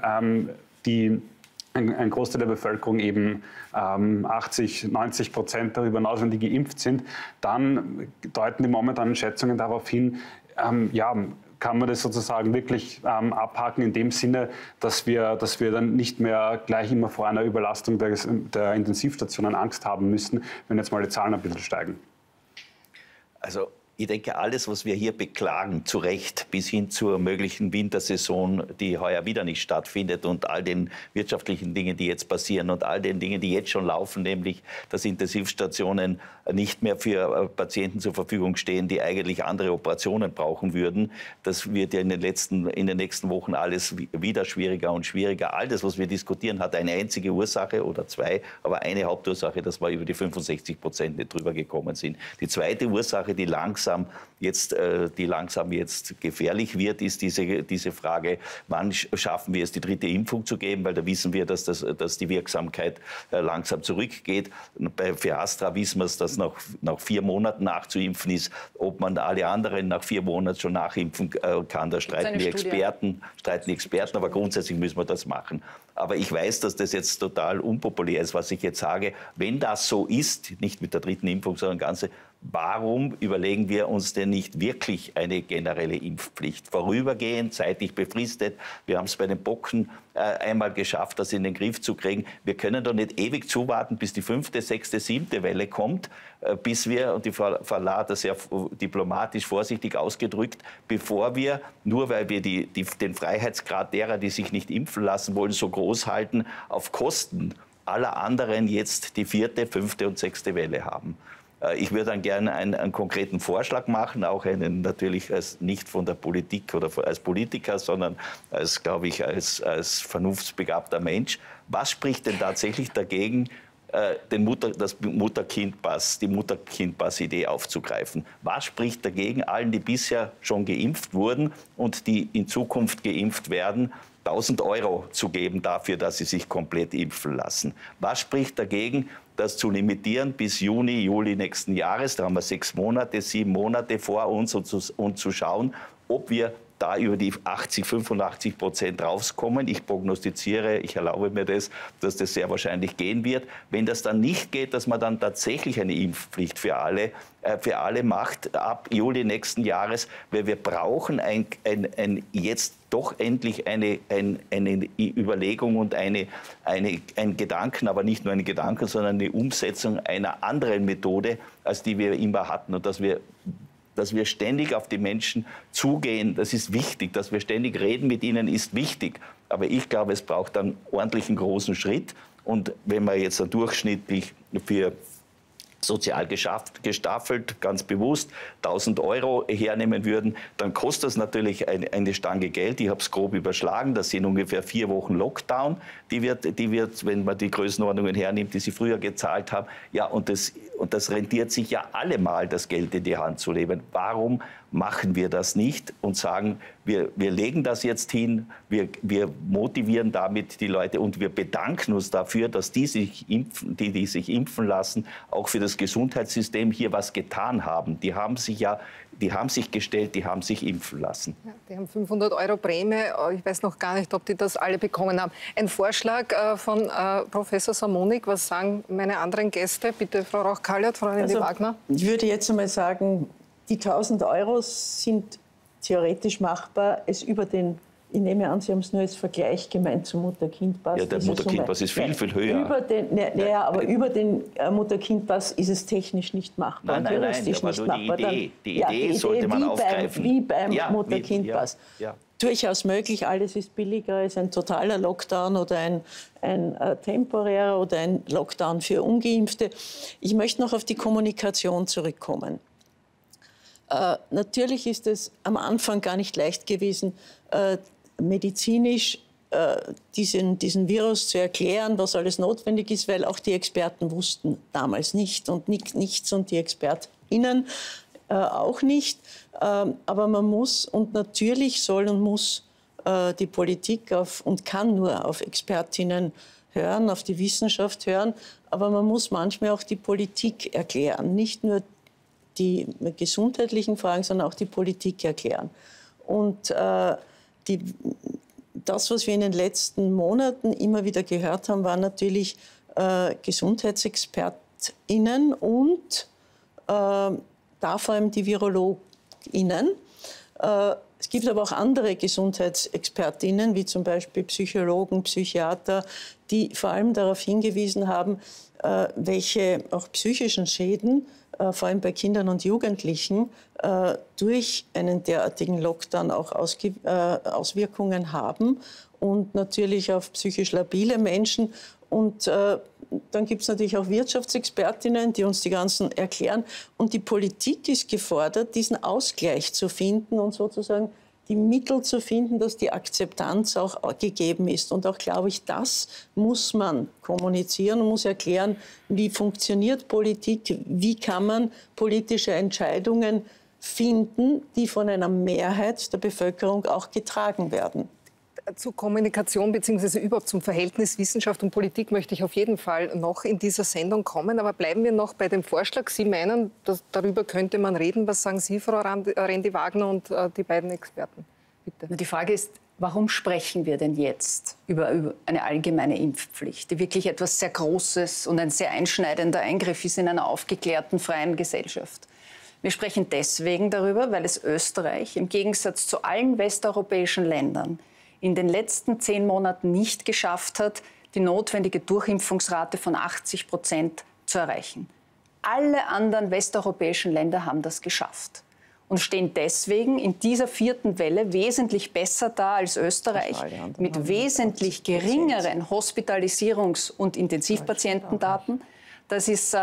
[SPEAKER 3] ein Großteil der Bevölkerung eben 80-90% darüber hinaus, wenn die geimpft sind, dann deuten die momentanen Schätzungen darauf hin, kann man das sozusagen wirklich abhaken in dem Sinne, dass wir dann nicht mehr gleich immer vor einer Überlastung der Intensivstationen Angst haben müssen, wenn jetzt mal die Zahlen ein bisschen steigen.
[SPEAKER 6] Also ich denke, alles, was wir hier beklagen, zu Recht, bis hin zur möglichen Wintersaison, die heuer wieder nicht stattfindet und all den wirtschaftlichen Dingen, die jetzt passieren und all den Dingen, die jetzt schon laufen, nämlich, dass Intensivstationen nicht mehr für Patienten zur Verfügung stehen, die eigentlich andere Operationen brauchen würden. Das wird ja in den nächsten Wochen alles wieder schwieriger und schwieriger. All das, was wir diskutieren, hat eine einzige Ursache oder zwei, aber eine Hauptursache, dass wir über die 65% nicht drüber gekommen sind. Die zweite Ursache, die langsam jetzt gefährlich wird, ist diese Frage, wann schaffen wir es, die dritte Impfung zu geben, weil da wissen wir, dass die Wirksamkeit langsam zurückgeht. Für Astra wissen wir es, dass nach 4 Monaten nachzuimpfen ist. Ob man alle anderen nach 4 Monaten schon nachimpfen kann, da streiten die Experten, aber grundsätzlich müssen wir das machen. Aber ich weiß, dass das jetzt total unpopulär ist, was ich jetzt sage. Wenn das so ist, nicht mit der dritten Impfung, sondern ganze, warum überlegen wir uns denn nicht wirklich eine generelle Impfpflicht? Vorübergehend, zeitlich befristet. Wir haben es bei den Pocken einmal geschafft, das in den Griff zu kriegen. Wir können doch nicht ewig zuwarten, bis die 5., 6., 7. Welle kommt, bis wir, und die Frau Lahr hat das sehr diplomatisch vorsichtig ausgedrückt, bevor wir, nur weil wir den Freiheitsgrad derer, die sich nicht impfen lassen wollen, so groß halten, auf Kosten aller anderen jetzt die 4., 5. und 6. Welle haben. Ich würde dann gerne einen konkreten Vorschlag machen, auch einen natürlich nicht von der Politik oder als Politiker, sondern als, glaube ich, als vernunftsbegabter Mensch. Was spricht denn tatsächlich dagegen, die Mutter-Kind-Pass-Idee aufzugreifen? Was spricht dagegen, allen, die bisher schon geimpft wurden und die in Zukunft geimpft werden, 1.000 € zu geben dafür, dass sie sich komplett impfen lassen? Was spricht dagegen, das zu limitieren bis Juni, Juli nächsten Jahres? Da haben wir 6 Monate, 7 Monate vor uns und zu schauen, ob wir da über die 80-85% rauskommen. Ich prognostiziere, ich erlaube mir das, dass das sehr wahrscheinlich gehen wird. Wenn das dann nicht geht, dass man dann tatsächlich eine Impfpflicht für alle macht ab Juli nächsten Jahres, weil wir brauchen jetzt doch endlich eine Überlegung und einen Gedanken, aber nicht nur einen Gedanken, sondern eine Umsetzung einer anderen Methode, als die wir immer hatten, und dass wir ständig auf die Menschen zugehen, das ist wichtig. Dass wir ständig reden mit ihnen, ist wichtig. Aber ich glaube, es braucht einen ordentlichen großen Schritt. Und wenn wir jetzt durchschnittlich für sozial gestaffelt, ganz bewusst 1.000 € hernehmen würden, dann kostet das natürlich eine Stange Geld. Ich habe es grob überschlagen. Das sind ungefähr 4 Wochen Lockdown. Die wird, wenn man die Größenordnungen hernimmt, die sie früher gezahlt haben. Ja, und das rentiert sich ja allemal, das Geld in die Hand zu nehmen. Warum machen wir das nicht und sagen, wir legen das jetzt hin, wir motivieren damit die Leute und wir bedanken uns dafür, dass die sich impfen lassen, auch für das Gesundheitssystem hier was getan haben. Die haben sich gestellt, die haben sich impfen lassen.
[SPEAKER 1] Ja, die haben 500 € Prämie. Ich weiß noch gar nicht, ob die das alle bekommen haben. Ein Vorschlag von Professor Samonik. Was sagen meine anderen Gäste? Bitte, Frau Rauch-Kallert, Frau Rendi-Wagner.
[SPEAKER 4] Ich würde jetzt einmal sagen, die 1.000 € sind theoretisch machbar. Ich nehme an, Sie haben es nur als Vergleich gemeint zum Mutter-Kind-Pass.
[SPEAKER 6] Ja, der Mutter-Kind-Pass ist viel, viel höher.
[SPEAKER 4] Über den Mutter-Kind-Pass ist es technisch nicht machbar.
[SPEAKER 6] Nein, aber nur die Idee sollte man aufgreifen.
[SPEAKER 4] Wie beim Mutter-Kind-Pass.
[SPEAKER 6] Ja.
[SPEAKER 4] Durchaus möglich, alles ist billiger als ein totaler Lockdown oder ein temporärer oder ein Lockdown für Ungeimpfte. Ich möchte noch auf die Kommunikation zurückkommen. Natürlich ist es am Anfang gar nicht leicht gewesen, medizinisch diesen Virus zu erklären, was alles notwendig ist, weil auch die Experten wussten damals nicht und nichts und die ExpertInnen auch nicht. Aber man muss und natürlich soll und muss die Politik und kann nur auf ExpertInnen hören, auf die Wissenschaft hören. Aber man muss manchmal auch die Politik erklären, nicht nur die gesundheitlichen Fragen, sondern auch die Politik erklären. Und das, was wir in den letzten Monaten immer wieder gehört haben, waren natürlich GesundheitsexpertInnen und da vor allem die VirologInnen. Es gibt aber auch andere GesundheitsexpertInnen, wie zum Beispiel Psychologen, Psychiater, die vor allem darauf hingewiesen haben, welche auch psychischen Schäden vor allem bei Kindern und Jugendlichen, durch einen derartigen Lockdown auch Auswirkungen haben und natürlich auf psychisch labile Menschen. Und dann gibt es natürlich auch Wirtschaftsexpertinnen, die uns die ganzen erklären. Und die Politik ist gefordert, diesen Ausgleich zu finden und sozusagen die Mittel zu finden, dass die Akzeptanz auch gegeben ist. Und auch, glaube ich, das muss man kommunizieren und muss erklären, wie funktioniert Politik, wie kann man politische Entscheidungen finden, die von einer Mehrheit der Bevölkerung auch getragen werden.
[SPEAKER 1] Zur Kommunikation bzw. überhaupt zum Verhältnis Wissenschaft und Politik möchte ich auf jeden Fall noch in dieser Sendung kommen. Aber bleiben wir noch bei dem Vorschlag. Sie meinen, darüber könnte man reden. Was sagen Sie, Frau Rendi-Wagner und die beiden Experten? Bitte.
[SPEAKER 5] Die Frage ist, warum sprechen wir denn jetzt über eine allgemeine Impfpflicht, die wirklich etwas sehr Großes und ein sehr einschneidender Eingriff ist in einer aufgeklärten, freien Gesellschaft? Wir sprechen deswegen darüber, weil es Österreich im Gegensatz zu allen westeuropäischen Ländern in den letzten 10 Monaten nicht geschafft hat, die notwendige Durchimpfungsrate von 80% zu erreichen. Alle anderen westeuropäischen Länder haben das geschafft und stehen deswegen in dieser 4. Welle wesentlich besser da als Österreich, mit wesentlich geringeren Hospitalisierungs- und Intensivpatientendaten. Das ist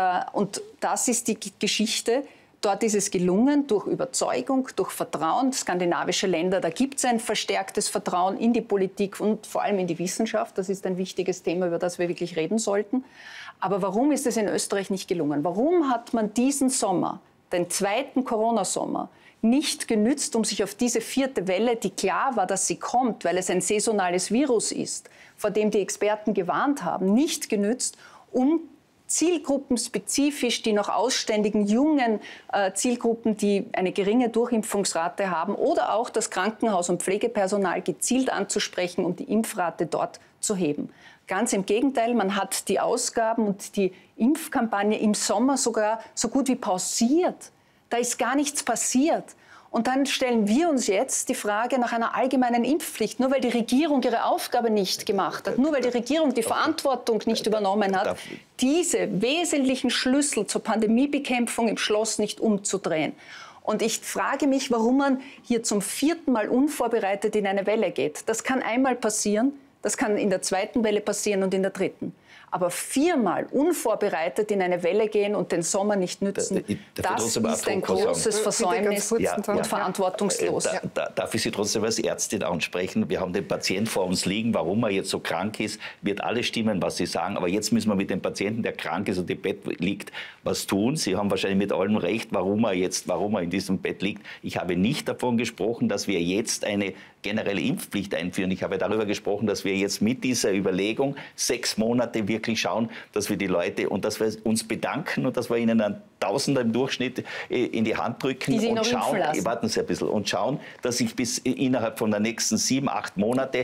[SPEAKER 5] die Geschichte. Dort ist es gelungen, durch Überzeugung, durch Vertrauen. Skandinavische Länder, da gibt es ein verstärktes Vertrauen in die Politik und vor allem in die Wissenschaft. Das ist ein wichtiges Thema, über das wir wirklich reden sollten. Aber warum ist es in Österreich nicht gelungen? Warum hat man diesen Sommer, den 2. Corona-Sommer, nicht genützt, um sich auf diese 4. Welle, die klar war, dass sie kommt, weil es ein saisonales Virus ist, vor dem die Experten gewarnt haben, nicht genützt, um zielgruppenspezifisch die noch ausständigen jungen Zielgruppen, die eine geringe Durchimpfungsrate haben, oder auch das Krankenhaus- und Pflegepersonal gezielt anzusprechen, um die Impfrate dort zu heben. Ganz im Gegenteil, man hat die Ausgaben und die Impfkampagne im Sommer sogar so gut wie pausiert. Da ist gar nichts passiert. Und dann stellen wir uns jetzt die Frage nach einer allgemeinen Impfpflicht, nur weil die Regierung ihre Aufgabe nicht gemacht hat, nur weil die Regierung die Verantwortung nicht übernommen hat, diese wesentlichen Schlüssel zur Pandemiebekämpfung im Schloss nicht umzudrehen. Und ich frage mich, warum man hier zum 4. Mal unvorbereitet in eine Welle geht. Das kann einmal passieren, das kann in der 2. Welle passieren und in der 3. Aber 4 Mal unvorbereitet in eine Welle gehen und den Sommer nicht nützen, das ist ein großes Versäumnis und verantwortungslos.
[SPEAKER 6] Darf ich Sie trotzdem als Ärztin ansprechen? Wir haben den Patienten vor uns liegen. Warum er jetzt so krank ist, wird alles stimmen, was Sie sagen. Aber jetzt müssen wir mit dem Patienten, der krank ist und im Bett liegt, was tun. Sie haben wahrscheinlich mit allem recht, warum er in diesem Bett liegt. Ich habe nicht davon gesprochen, dass wir jetzt eine generelle Impfpflicht einführen. Ich habe darüber gesprochen, dass wir jetzt mit dieser Überlegung 6 Monate wirklich schauen, dass wir die Leute und dass wir uns bedanken und dass wir ihnen einen Tausender im Durchschnitt in die Hand drücken und schauen, warten Sie ein bisschen, und schauen, dass sich bis innerhalb von der nächsten 7, 8 Monate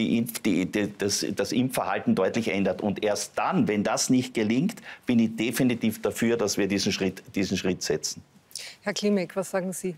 [SPEAKER 6] das Impfverhalten deutlich ändert. Und erst dann, wenn das nicht gelingt, bin ich definitiv dafür, dass wir diesen Schritt setzen.
[SPEAKER 1] Herr Klimek, was sagen Sie?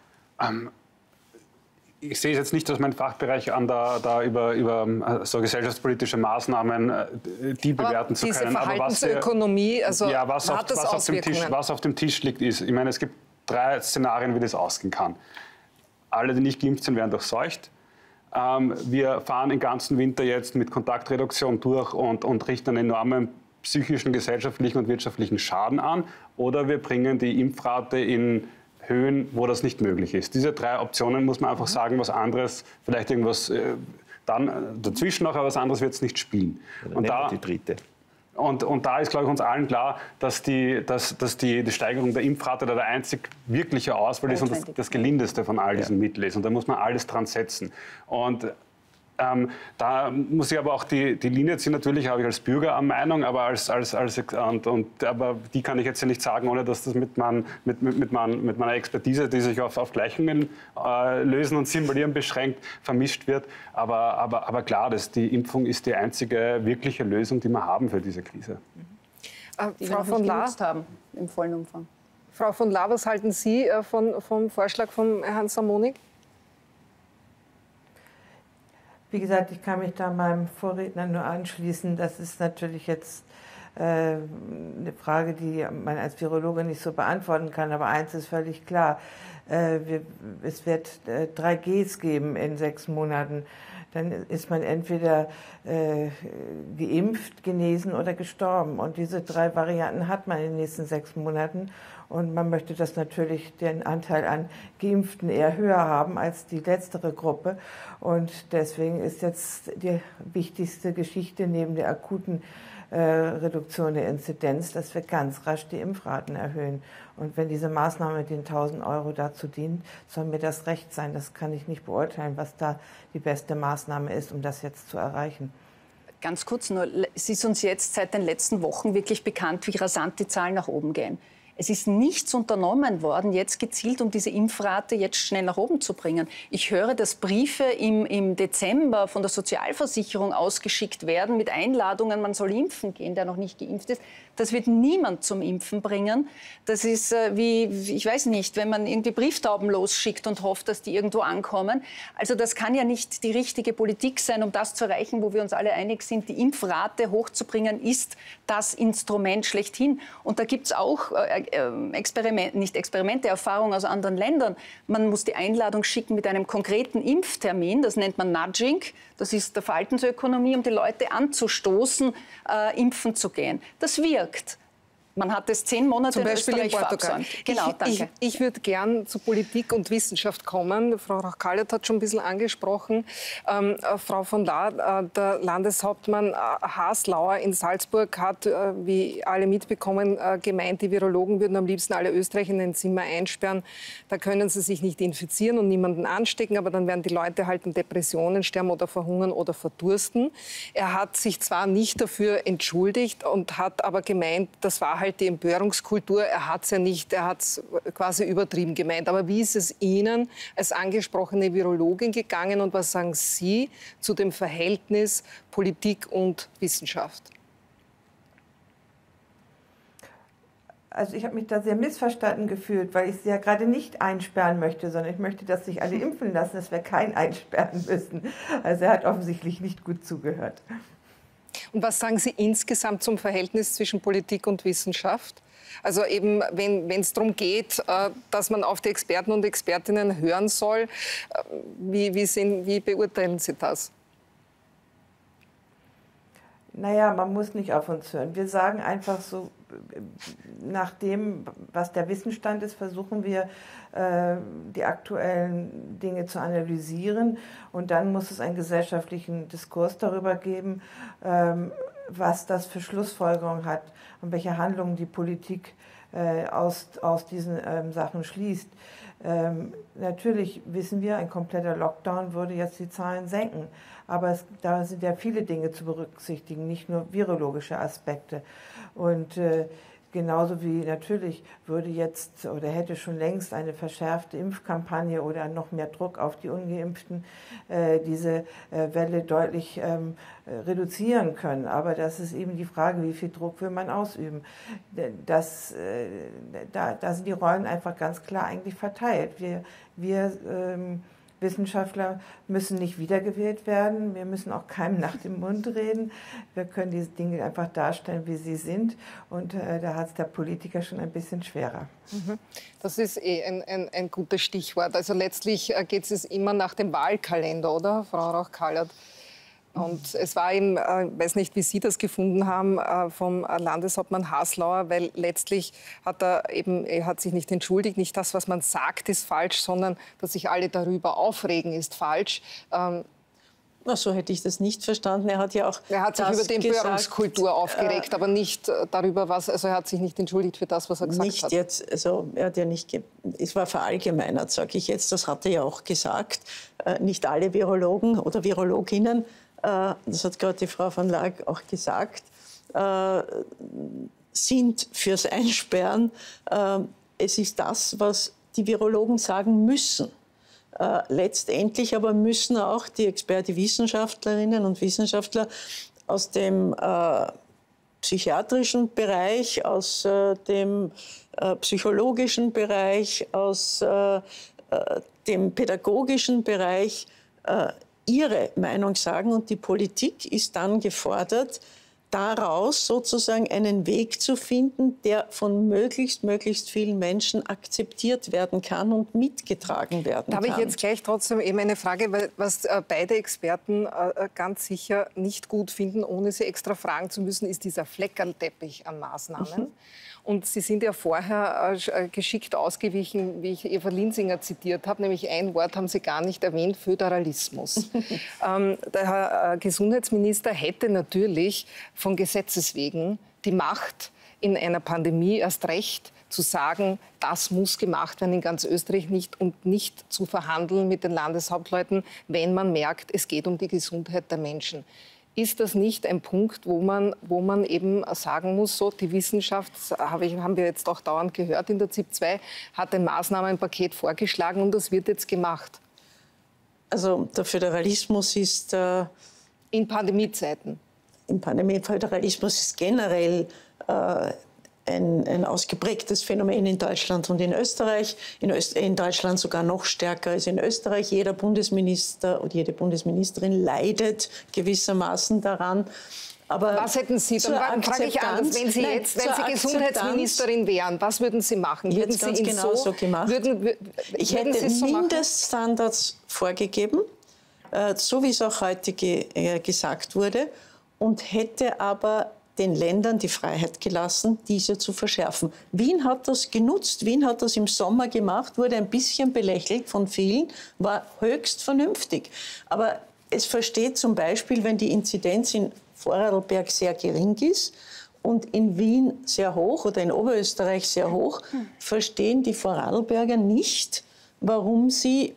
[SPEAKER 3] Ich sehe jetzt nicht, dass mein Fachbereich an, da über so gesellschaftspolitische Maßnahmen die bewerten zu können.
[SPEAKER 1] Diese Verhaltensökonomie,
[SPEAKER 3] was auf dem Tisch liegt, ist, ich meine, es gibt 3 Szenarien, wie das ausgehen kann. Alle, die nicht geimpft sind, werden durchseucht. Wir fahren den ganzen Winter jetzt mit Kontaktreduktion durch und richten einen enormen psychischen, gesellschaftlichen und wirtschaftlichen Schaden an. Oder wir bringen die Impfrate in Höhen, wo das nicht möglich ist. Diese 3 Optionen muss man einfach sagen, was anderes, vielleicht irgendwas dann dazwischen noch, aber was anderes wird es nicht spielen. Und da,
[SPEAKER 6] die dritte.
[SPEAKER 3] Und da ist, glaube ich, uns allen klar, dass die Steigerung der Impfrate da der einzig wirkliche Auswahl ist und das gelindeste von all diesen Mitteln ist. Und da muss man alles dran setzen. Und da muss ich aber auch die Linie ziehen. Natürlich habe ich als Bürger eine Meinung, aber aber die kann ich jetzt ja nicht sagen, ohne dass das mit meiner Expertise, die sich auf Gleichungen lösen und simulieren beschränkt, vermischt wird. Aber klar, die Impfung ist die einzige wirkliche Lösung, die wir haben für diese Krise.
[SPEAKER 5] Frau von Laar haben im vollen Umfang.
[SPEAKER 1] Frau von Laar, was halten Sie vom Vorschlag von Herrn Samonik?
[SPEAKER 2] Wie gesagt, ich kann mich da meinem Vorredner nur anschließen. Das ist natürlich jetzt eine Frage, die man als Virologe nicht so beantworten kann. Aber eins ist völlig klar. Es wird 3 Gs geben in 6 Monaten. Dann ist man entweder geimpft, genesen oder gestorben. Und diese 3 Varianten hat man in den nächsten 6 Monaten. Und man möchte das natürlich den Anteil an Geimpften eher höher haben als die letztere Gruppe. Und deswegen ist jetzt die wichtigste Geschichte neben der akuten Reduktion der Inzidenz, dass wir ganz rasch die Impfraten erhöhen. Und wenn diese Maßnahme mit den 1.000 € dazu dient, soll mir das recht sein. Das kann ich nicht beurteilen, was da die beste Maßnahme ist, um das jetzt zu erreichen.
[SPEAKER 5] Ganz kurz nur, es ist uns jetzt seit den letzten Wochen wirklich bekannt, wie rasant die Zahlen nach oben gehen. Es ist nichts unternommen worden, jetzt gezielt, um diese Impfrate jetzt schnell nach oben zu bringen. Ich höre, dass Briefe im Dezember von der Sozialversicherung ausgeschickt werden mit Einladungen, man soll impfen gehen, der noch nicht geimpft ist. Das wird niemand zum Impfen bringen. Das ist wie, ich weiß nicht, wenn man irgendwie Brieftauben losschickt und hofft, dass die irgendwo ankommen. Also das kann ja nicht die richtige Politik sein, um das zu erreichen, wo wir uns alle einig sind. Die Impfrate hochzubringen ist das Instrument schlechthin. Und da gibt es auch Erfahrungen aus anderen Ländern. Man muss die Einladung schicken mit einem konkreten Impftermin. Das nennt man Nudging. Das ist der Verhaltensökonomie, um die Leute anzustoßen, impfen zu gehen. Das wirkt. Man hat es 10 Monate
[SPEAKER 1] in Österreich
[SPEAKER 5] verabsäumt. Genau, danke.
[SPEAKER 1] Ich würde gern zu Politik und Wissenschaft kommen. Frau Rauch-Kallert hat schon ein bisschen angesprochen. Frau von Lahr, der Landeshauptmann Haslauer in Salzburg hat, wie alle mitbekommen, gemeint, die Virologen würden am liebsten alle Österreicher in ein Zimmer einsperren. Da können sie sich nicht infizieren und niemanden anstecken, aber dann werden die Leute halt an Depressionen sterben oder verhungern oder verdursten. Er hat sich zwar nicht dafür entschuldigt und hat aber gemeint, das war halt die Empörungskultur. Er hat es ja nicht, er hat es quasi übertrieben gemeint. Aber wie ist es Ihnen als angesprochene Virologin gegangen und was sagen Sie zu dem Verhältnis Politik und Wissenschaft?
[SPEAKER 2] Also ich habe mich da sehr missverstanden gefühlt, weil ich sie ja gerade nicht einsperren möchte, sondern ich möchte, dass sich alle impfen lassen, dass wir keinen einsperren müssen. Also er hat offensichtlich nicht gut zugehört.
[SPEAKER 1] Und was sagen Sie insgesamt zum Verhältnis zwischen Politik und Wissenschaft? Also eben, wenn es darum geht, dass man auf die Experten und Expertinnen hören soll, wie beurteilen Sie das?
[SPEAKER 2] Naja, man muss nicht auf uns hören. Wir sagen einfach so, nach dem, was der Wissensstand ist, versuchen wir, die aktuellen Dinge zu analysieren. Und dann muss es einen gesellschaftlichen Diskurs darüber geben, was das für Schlussfolgerungen hat und welche Handlungen die Politik aus diesen Sachen schließt. Natürlich wissen wir, ein kompletter Lockdown würde jetzt die Zahlen senken. Aber da sind ja viele Dinge zu berücksichtigen, nicht nur virologische Aspekte. Und genauso wie natürlich würde jetzt oder hätte schon längst eine verschärfte Impfkampagne oder noch mehr Druck auf die Ungeimpften diese Welle deutlich reduzieren können. Aber das ist eben die Frage, wie viel Druck will man ausüben. Da sind die Rollen einfach ganz klar eigentlich verteilt. Wir Wissenschaftler müssen nicht wiedergewählt werden. Wir müssen auch keinem nach dem Mund reden. Wir können diese Dinge einfach darstellen, wie sie sind. Und da hat es der Politiker schon ein bisschen schwerer.
[SPEAKER 1] Das ist ein gutes Stichwort. Also letztlich geht es immer nach dem Wahlkalender, oder, Frau Rauch-Kallert? Und es war eben, ich weiß nicht, wie Sie das gefunden haben, vom Landeshauptmann Haslauer, weil letztlich er hat sich nicht entschuldigt, nicht das, was man sagt, ist falsch, sondern dass sich alle darüber aufregen, ist falsch.
[SPEAKER 4] Na, so hätte ich das nicht verstanden. Er hat ja auch
[SPEAKER 1] er hat sich über die Empörungskultur aufgeregt, aber nicht darüber, also er hat sich nicht entschuldigt für das, was er gesagt hat.
[SPEAKER 4] Jetzt, also er hat ja nicht, es war verallgemeinert, sage ich jetzt, das hat er ja auch gesagt. Nicht alle Virologen oder Virologinnen, das hat gerade die Frau von Lahr auch gesagt, sind fürs Einsperren. Es ist das, was die Virologen sagen müssen. Letztendlich aber müssen auch die Wissenschaftlerinnen und Wissenschaftler aus dem psychiatrischen Bereich, aus dem psychologischen Bereich, aus dem pädagogischen Bereich ihre Meinung sagen. Und die Politik ist dann gefordert, daraus sozusagen einen Weg zu finden, der von möglichst vielen Menschen akzeptiert werden kann und mitgetragen werden kann.
[SPEAKER 1] Da habe ich jetzt gleich trotzdem eben eine Frage, weil was beide Experten ganz sicher nicht gut finden, ohne sie extra fragen zu müssen, ist dieser Fleckerlteppich an Maßnahmen. Und Sie sind ja vorher geschickt ausgewichen, wie ich Eva Linsinger zitiert habe, nämlich ein Wort haben Sie gar nicht erwähnt, Föderalismus. Der Herr Gesundheitsminister hätte natürlich von Gesetzes wegen die Macht, in einer Pandemie erst recht zu sagen, das muss gemacht werden in ganz Österreich und nicht zu verhandeln mit den Landeshauptleuten, wenn man merkt, es geht um die Gesundheit der Menschen. Ist das nicht ein Punkt, wo man eben sagen muss, so die Wissenschaft, haben wir jetzt auch dauernd gehört in der ZIP 2, hat ein Maßnahmenpaket vorgeschlagen und das wird jetzt gemacht?
[SPEAKER 4] Also der Föderalismus ist...
[SPEAKER 1] in Pandemiezeiten?
[SPEAKER 4] Föderalismus ist generell ein ausgeprägtes Phänomen in Deutschland und in Österreich. In Deutschland sogar noch stärker als in Österreich. Jeder Bundesminister und jede Bundesministerin leidet gewissermaßen daran. Aber
[SPEAKER 1] was hätten Sie, dann frage ich anders, wenn Sie Gesundheitsministerin wären, was würden Sie machen?
[SPEAKER 4] Ich hätte es ganz genauso gemacht. Ich hätte Mindeststandards vorgegeben, so wie es auch heute gesagt wurde, und hätte aber den Ländern die Freiheit gelassen, diese zu verschärfen. Wien hat das genutzt, Wien hat das im Sommer gemacht, wurde ein bisschen belächelt von vielen, war höchst vernünftig. Aber es versteht zum Beispiel, wenn die Inzidenz in Vorarlberg sehr gering ist und in Wien sehr hoch oder in Oberösterreich sehr hoch, verstehen die Vorarlberger nicht, warum sie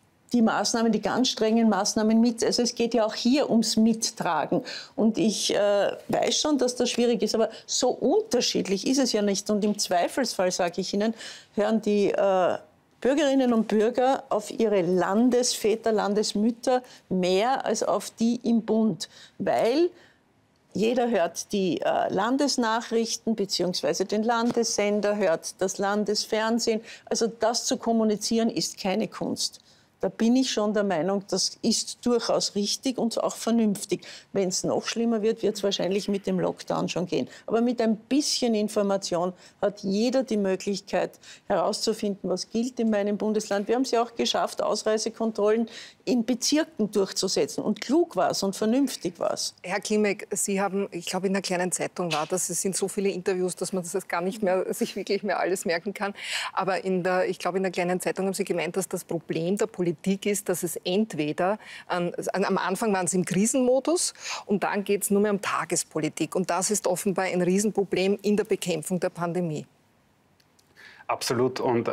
[SPEAKER 4] die ganz strengen Maßnahmen also es geht ja auch hier ums Mittragen. Und ich weiß schon, dass das schwierig ist, aber so unterschiedlich ist es ja nicht. Und im Zweifelsfall, sage ich Ihnen, hören die Bürgerinnen und Bürger auf ihre Landesväter, Landesmütter mehr als auf die im Bund. Weil jeder hört die Landesnachrichten bzw. den Landessender, hört das Landesfernsehen. Also das zu kommunizieren ist keine Kunst. Da bin ich schon der Meinung, das ist durchaus richtig und auch vernünftig. Wenn es noch schlimmer wird, wird es wahrscheinlich mit dem Lockdown schon gehen. Aber mit ein bisschen Information hat jeder die Möglichkeit herauszufinden, was gilt in meinem Bundesland. Wir haben es ja auch geschafft, Ausreisekontrollen in Bezirken durchzusetzen. Und klug war es und vernünftig war es.
[SPEAKER 1] Herr Klimek, Sie haben, ich glaube in der kleinen Zeitung war das, es sind so viele Interviews, dass man das gar nicht mehr, sich wirklich mehr alles merken kann. Aber ich glaube in der kleinen Zeitung haben Sie gemeint, dass das Problem der Politik ist, dass es entweder, am Anfang waren Sie im Krisenmodus und dann geht es nur mehr um Tagespolitik. Und das ist offenbar ein Riesenproblem in der Bekämpfung der Pandemie.
[SPEAKER 3] Absolut. Und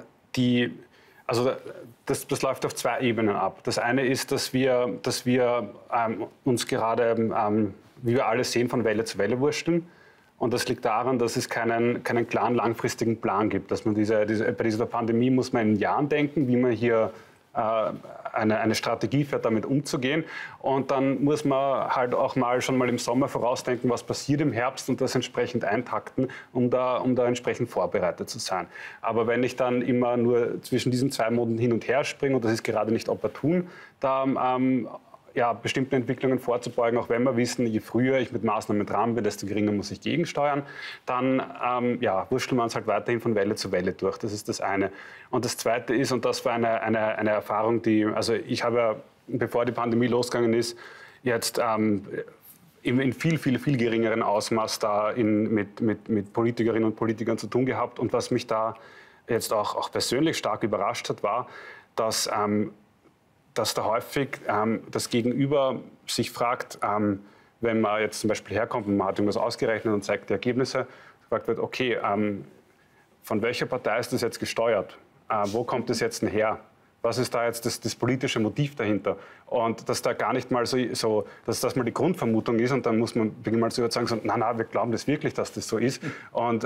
[SPEAKER 3] das läuft auf zwei Ebenen ab. Das eine ist, dass wir uns gerade, wie wir alle sehen, von Welle zu Welle wursteln. Und das liegt daran, dass es keinen klaren langfristigen Plan gibt. Dass man bei dieser Pandemie muss man in Jahren denken, wie man hier eine Strategie fährt, damit umzugehen. Und dann muss man halt auch schon mal im Sommer vorausdenken, was passiert im Herbst und das entsprechend eintakten, um da entsprechend vorbereitet zu sein. Aber wenn ich dann immer nur zwischen diesen 2 Monaten hin und her springe, und das ist gerade nicht opportun, da bestimmten Entwicklungen vorzubeugen, auch wenn wir wissen, je früher ich mit Maßnahmen dran bin, desto geringer muss ich gegensteuern, dann wurschteln wir uns halt weiterhin von Welle zu Welle durch. Das ist das eine. Und das Zweite ist, und das war eine Erfahrung, also ich habe, bevor die Pandemie losgegangen ist, jetzt in viel geringeren Ausmaß da mit Politikerinnen und Politikern zu tun gehabt. Und was mich da jetzt auch persönlich stark überrascht hat, war, dass da häufig das Gegenüber sich fragt, wenn man jetzt zum Beispiel herkommt und man hat irgendwas ausgerechnet und zeigt die Ergebnisse, gefragt wird, okay, von welcher Partei ist das jetzt gesteuert? Wo kommt das jetzt denn her? Was ist da jetzt das politische Motiv dahinter? Und dass da gar nicht mal dass das mal die Grundvermutung ist und dann muss man beginnen mal zu überzeugen, so, nein, wir glauben das wirklich, dass das so ist. Und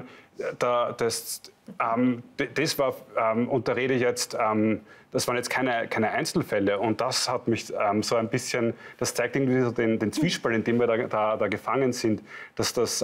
[SPEAKER 3] das war, und da rede ich jetzt, das waren jetzt keine Einzelfälle und das hat mich so ein bisschen, das zeigt irgendwie so den Zwiespalt, in dem wir da gefangen sind, dass dass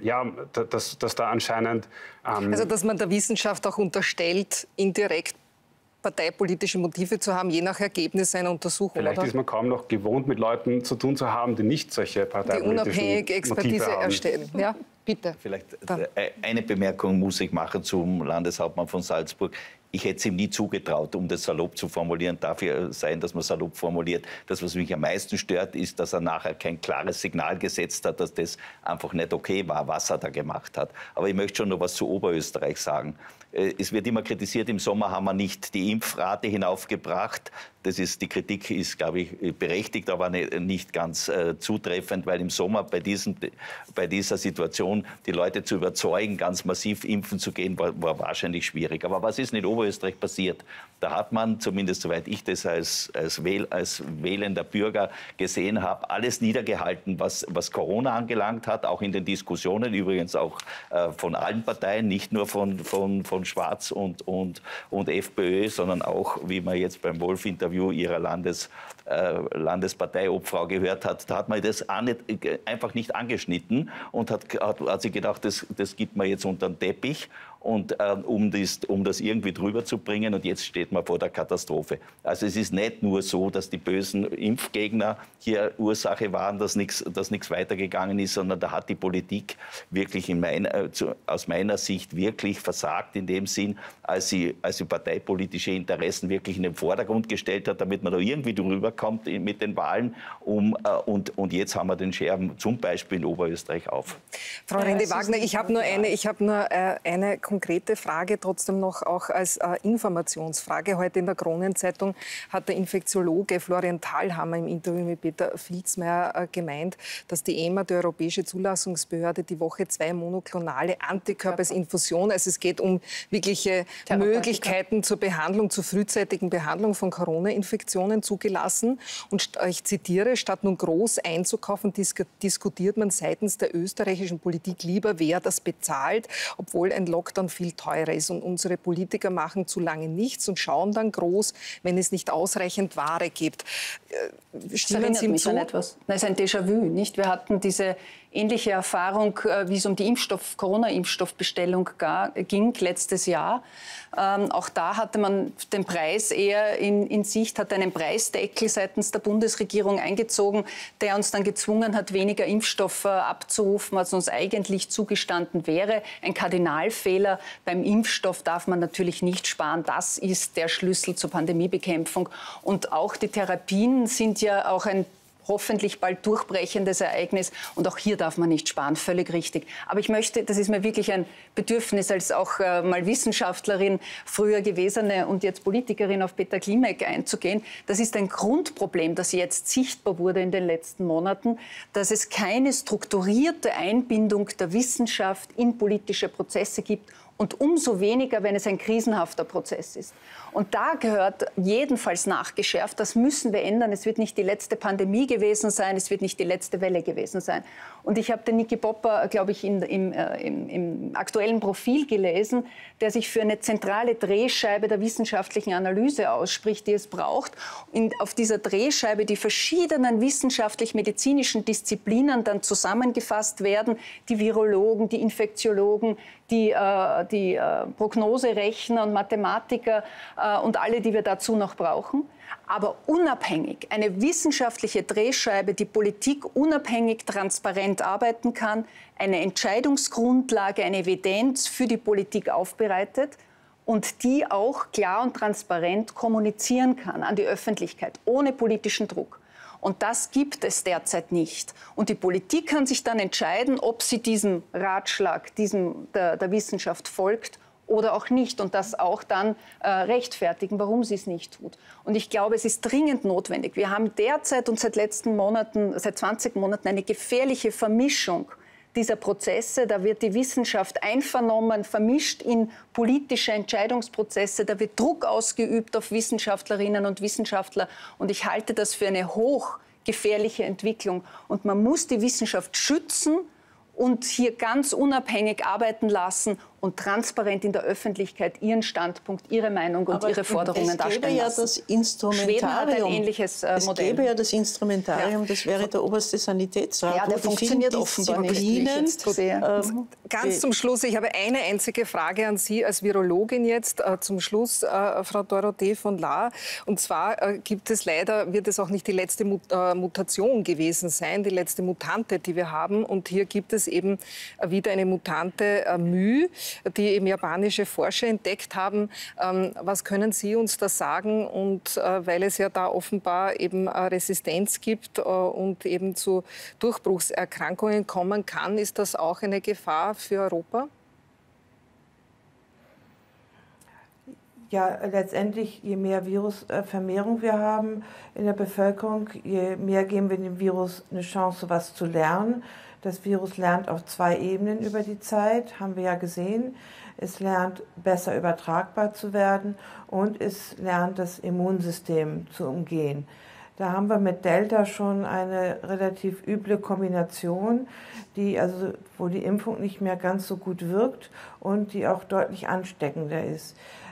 [SPEAKER 3] da anscheinend...
[SPEAKER 1] also dass man der Wissenschaft auch unterstellt, indirekt parteipolitische Motive zu haben, je nach Ergebnis einer Untersuchung.
[SPEAKER 3] Vielleicht ist man kaum noch gewohnt, mit Leuten zu tun zu haben, die nicht solche parteipolitischen Motive haben. Die unabhängige Expertise
[SPEAKER 1] erstellen. Ja, bitte.
[SPEAKER 6] Vielleicht eine Bemerkung muss ich machen zum Landeshauptmann von Salzburg. Ich hätte es ihm nie zugetraut, um das salopp zu formulieren. Darf ja sein, dass man salopp formuliert. Das, was mich am meisten stört, ist, dass er nachher kein klares Signal gesetzt hat, dass das einfach nicht okay war, was er da gemacht hat. Aber ich möchte schon noch was zu Oberösterreich sagen. Es wird immer kritisiert, im Sommer haben wir nicht die Impfrate hinaufgebracht. Die Kritik ist, glaube ich, berechtigt, aber nicht ganz zutreffend, weil im Sommer bei dieser Situation Situation, die Leute zu überzeugen, ganz massiv impfen zu gehen, war wahrscheinlich schwierig. Aber was ist in Oberösterreich passiert? Da hat man, zumindest soweit ich das als wählender Bürger gesehen habe, alles niedergehalten, was Corona angelangt hat, auch in den Diskussionen, übrigens auch von allen Parteien, nicht nur von Schwarz und FPÖ, sondern auch, wie man jetzt beim Wolf-Interview ihrer Landesparteiobfrau gehört hat, da hat man das einfach nicht angeschnitten und hat sich gedacht, das gibt man jetzt unter den Teppich. Und um das irgendwie drüber zu bringen. Und jetzt steht man vor der Katastrophe. Also es ist nicht nur so, dass die bösen Impfgegner hier Ursache waren, dass nichts weitergegangen ist, sondern da hat die Politik wirklich aus meiner Sicht wirklich versagt in dem Sinn, als sie parteipolitische Interessen wirklich in den Vordergrund gestellt hat, damit man da irgendwie drüber kommt mit den Wahlen. Und jetzt haben wir den Scherben zum Beispiel in Oberösterreich auf.
[SPEAKER 1] Frau Rende-Wagner, ich habe nur eine konkrete Frage, trotzdem noch auch als Informationsfrage. Heute in der Kronenzeitung hat der Infektiologe Florian Thalhammer im Interview mit Peter Vilsmeier gemeint, dass die EMA, die Europäische Zulassungsbehörde, die Woche 2 monoklonale Antikörper als Infusion, also es geht um wirkliche Möglichkeiten zur Behandlung, zur frühzeitigen Behandlung von Corona-Infektionen zugelassen. Und ich zitiere, statt nun groß einzukaufen, diskutiert man seitens der österreichischen Politik lieber, wer das bezahlt, obwohl ein Lockdown viel teurer ist. Und unsere Politiker machen zu lange nichts und schauen dann groß, wenn es nicht ausreichend Ware gibt. Stimmen Sie ihm zu?
[SPEAKER 5] Das ist ein Déjà-vu, nicht? Wir hatten diese ähnliche Erfahrung, wie es um die Corona-Impfstoffbestellung ging letztes Jahr. Auch da hatte man den Preis eher in Sicht, hat einen Preisdeckel seitens der Bundesregierung eingezogen, der uns dann gezwungen hat, weniger Impfstoff abzurufen, als uns eigentlich zugestanden wäre. Ein Kardinalfehler. Beim Impfstoff darf man natürlich nicht sparen. Das ist der Schlüssel zur Pandemiebekämpfung. Und auch die Therapien sind ja auch ein hoffentlich bald durchbrechendes Ereignis. Und auch hier darf man nicht sparen, völlig richtig. Aber ich möchte, das ist mir wirklich ein Bedürfnis, als auch mal Wissenschaftlerin, früher gewesene und jetzt Politikerin, auf Peter Klimek einzugehen. Das ist ein Grundproblem, das jetzt sichtbar wurde in den letzten Monaten, dass es keine strukturierte Einbindung der Wissenschaft in politische Prozesse gibt. Und umso weniger, wenn es ein krisenhafter Prozess ist. Und da gehört jedenfalls nachgeschärft, das müssen wir ändern. Es wird nicht die letzte Pandemie gewesen sein, es wird nicht die letzte Welle gewesen sein. Und ich habe den Niki Popper, glaube ich, im aktuellen Profil gelesen, der sich für eine zentrale Drehscheibe der wissenschaftlichen Analyse ausspricht, die es braucht. Auf dieser Drehscheibe die verschiedenen wissenschaftlich-medizinischen Disziplinen dann zusammengefasst werden, die Virologen, die Infektiologen, die Prognoserechner und Mathematiker und alle, die wir dazu noch brauchen. Aber unabhängig, eine wissenschaftliche Drehscheibe, die Politik unabhängig, transparent arbeiten kann, eine Entscheidungsgrundlage, eine Evidenz für die Politik aufbereitet und die auch klar und transparent kommunizieren kann an die Öffentlichkeit, ohne politischen Druck. Und das gibt es derzeit nicht. Und die Politik kann sich dann entscheiden, ob sie diesem Ratschlag, der Wissenschaft folgt oder auch nicht. Und das auch dann rechtfertigen, warum sie es nicht tut. Und ich glaube, es ist dringend notwendig. Wir haben derzeit und seit 20 Monaten eine gefährliche Vermischung dieser Prozesse. Da wird die Wissenschaft einvernommen, vermischt in politische Entscheidungsprozesse. Da wird Druck ausgeübt auf Wissenschaftlerinnen und Wissenschaftler. Und ich halte das für eine hochgefährliche Entwicklung. Und man muss die Wissenschaft schützen und hier ganz unabhängig arbeiten lassen und transparent in der Öffentlichkeit ihren Standpunkt, ihre Meinung und ihre Forderungen darstellen lassen.
[SPEAKER 4] Das Instrumentarium.
[SPEAKER 5] Schweden hat ein ähnliches Modell.
[SPEAKER 4] Es gäbe ja das Instrumentarium, das wäre der oberste Sanitätsrat.
[SPEAKER 5] Ja, der funktioniert offenbar nicht.
[SPEAKER 1] Ganz zum Schluss, ich habe eine einzige Frage an Sie als Virologin jetzt zum Schluss, Frau Dorothee von Lahr. Und zwar wird es auch nicht die letzte Mutation gewesen sein, die letzte Mutante, die wir haben. Und hier gibt es eben wieder eine Mutante Mu, die eben japanische Forscher entdeckt haben. Was können Sie uns da sagen? Und weil es ja da offenbar eben Resistenz gibt und eben zu Durchbruchserkrankungen kommen kann, ist das auch eine Gefahr für Europa?
[SPEAKER 2] Ja, letztendlich, je mehr Virusvermehrung wir haben in der Bevölkerung, je mehr geben wir dem Virus eine Chance, was zu lernen. Das Virus lernt auf 2 Ebenen über die Zeit, haben wir ja gesehen. Es lernt, besser übertragbar zu werden und es lernt, das Immunsystem zu umgehen. Da haben wir mit Delta schon eine relativ üble Kombination, wo die Impfung nicht mehr ganz so gut wirkt und die auch deutlich ansteckender ist.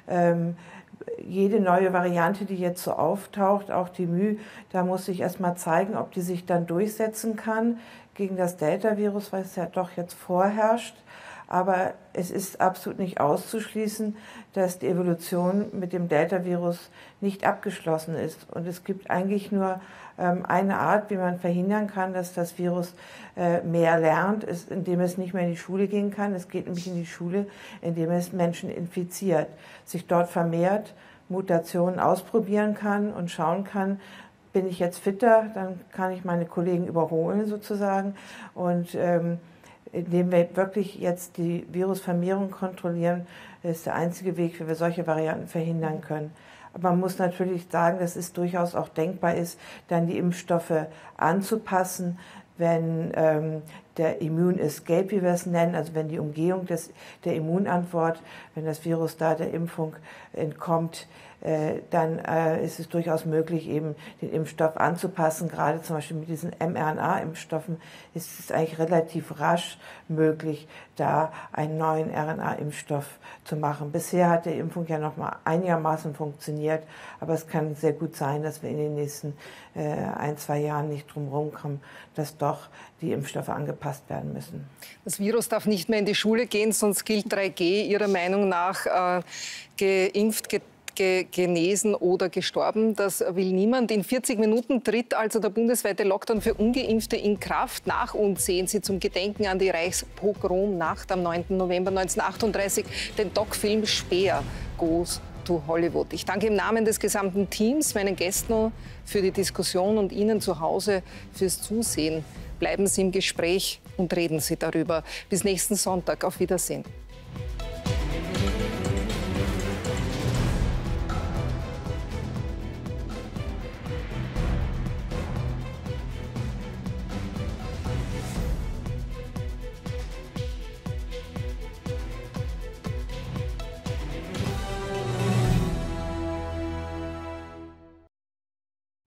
[SPEAKER 2] Jede neue Variante, die jetzt so auftaucht, auch die Mu, da muss sich erst mal zeigen, ob die sich dann durchsetzen kann gegen das Delta-Virus, weil es ja doch jetzt vorherrscht. Aber es ist absolut nicht auszuschließen, dass die Evolution mit dem Delta-Virus nicht abgeschlossen ist. Und es gibt eigentlich nur eine Art, wie man verhindern kann, dass das Virus mehr lernt, indem es nicht mehr in die Schule gehen kann. Es geht nämlich in die Schule, indem es Menschen infiziert, sich dort vermehrt, Mutationen ausprobieren kann und schauen kann, bin ich jetzt fitter, dann kann ich meine Kollegen überholen sozusagen. Und indem wir wirklich jetzt die Virusvermehrung kontrollieren, ist der einzige Weg, wie wir solche Varianten verhindern können. Aber man muss natürlich sagen, dass es durchaus auch denkbar ist, dann die Impfstoffe anzupassen, wenn der Immune Escape, wie wir es nennen, also wenn die Umgehung der Immunantwort, wenn das Virus da der Impfung entkommt, dann ist es durchaus möglich, eben den Impfstoff anzupassen. Gerade zum Beispiel mit diesen mRNA-Impfstoffen ist es eigentlich relativ rasch möglich, da einen neuen RNA-Impfstoff zu machen. Bisher hat die Impfung ja noch mal einigermaßen funktioniert, aber es kann sehr gut sein, dass wir in den nächsten 1-2 Jahren nicht drum herum kommen, dass doch die Impfstoffe angepasst werden müssen.
[SPEAKER 1] Das Virus darf nicht mehr in die Schule gehen, sonst gilt 3G Ihrer Meinung nach geimpft, genesen oder gestorben. Das will niemand. In 40 Minuten tritt also der bundesweite Lockdown für Ungeimpfte in Kraft. Nach uns sehen Sie zum Gedenken an die Reichspogromnacht am 9. November 1938 den Doc-Film Speer Goes to Hollywood. Ich danke im Namen des gesamten Teams, meinen Gästen für die Diskussion und Ihnen zu Hause fürs Zusehen. Bleiben Sie im Gespräch und reden Sie darüber. Bis nächsten Sonntag. Auf Wiedersehen.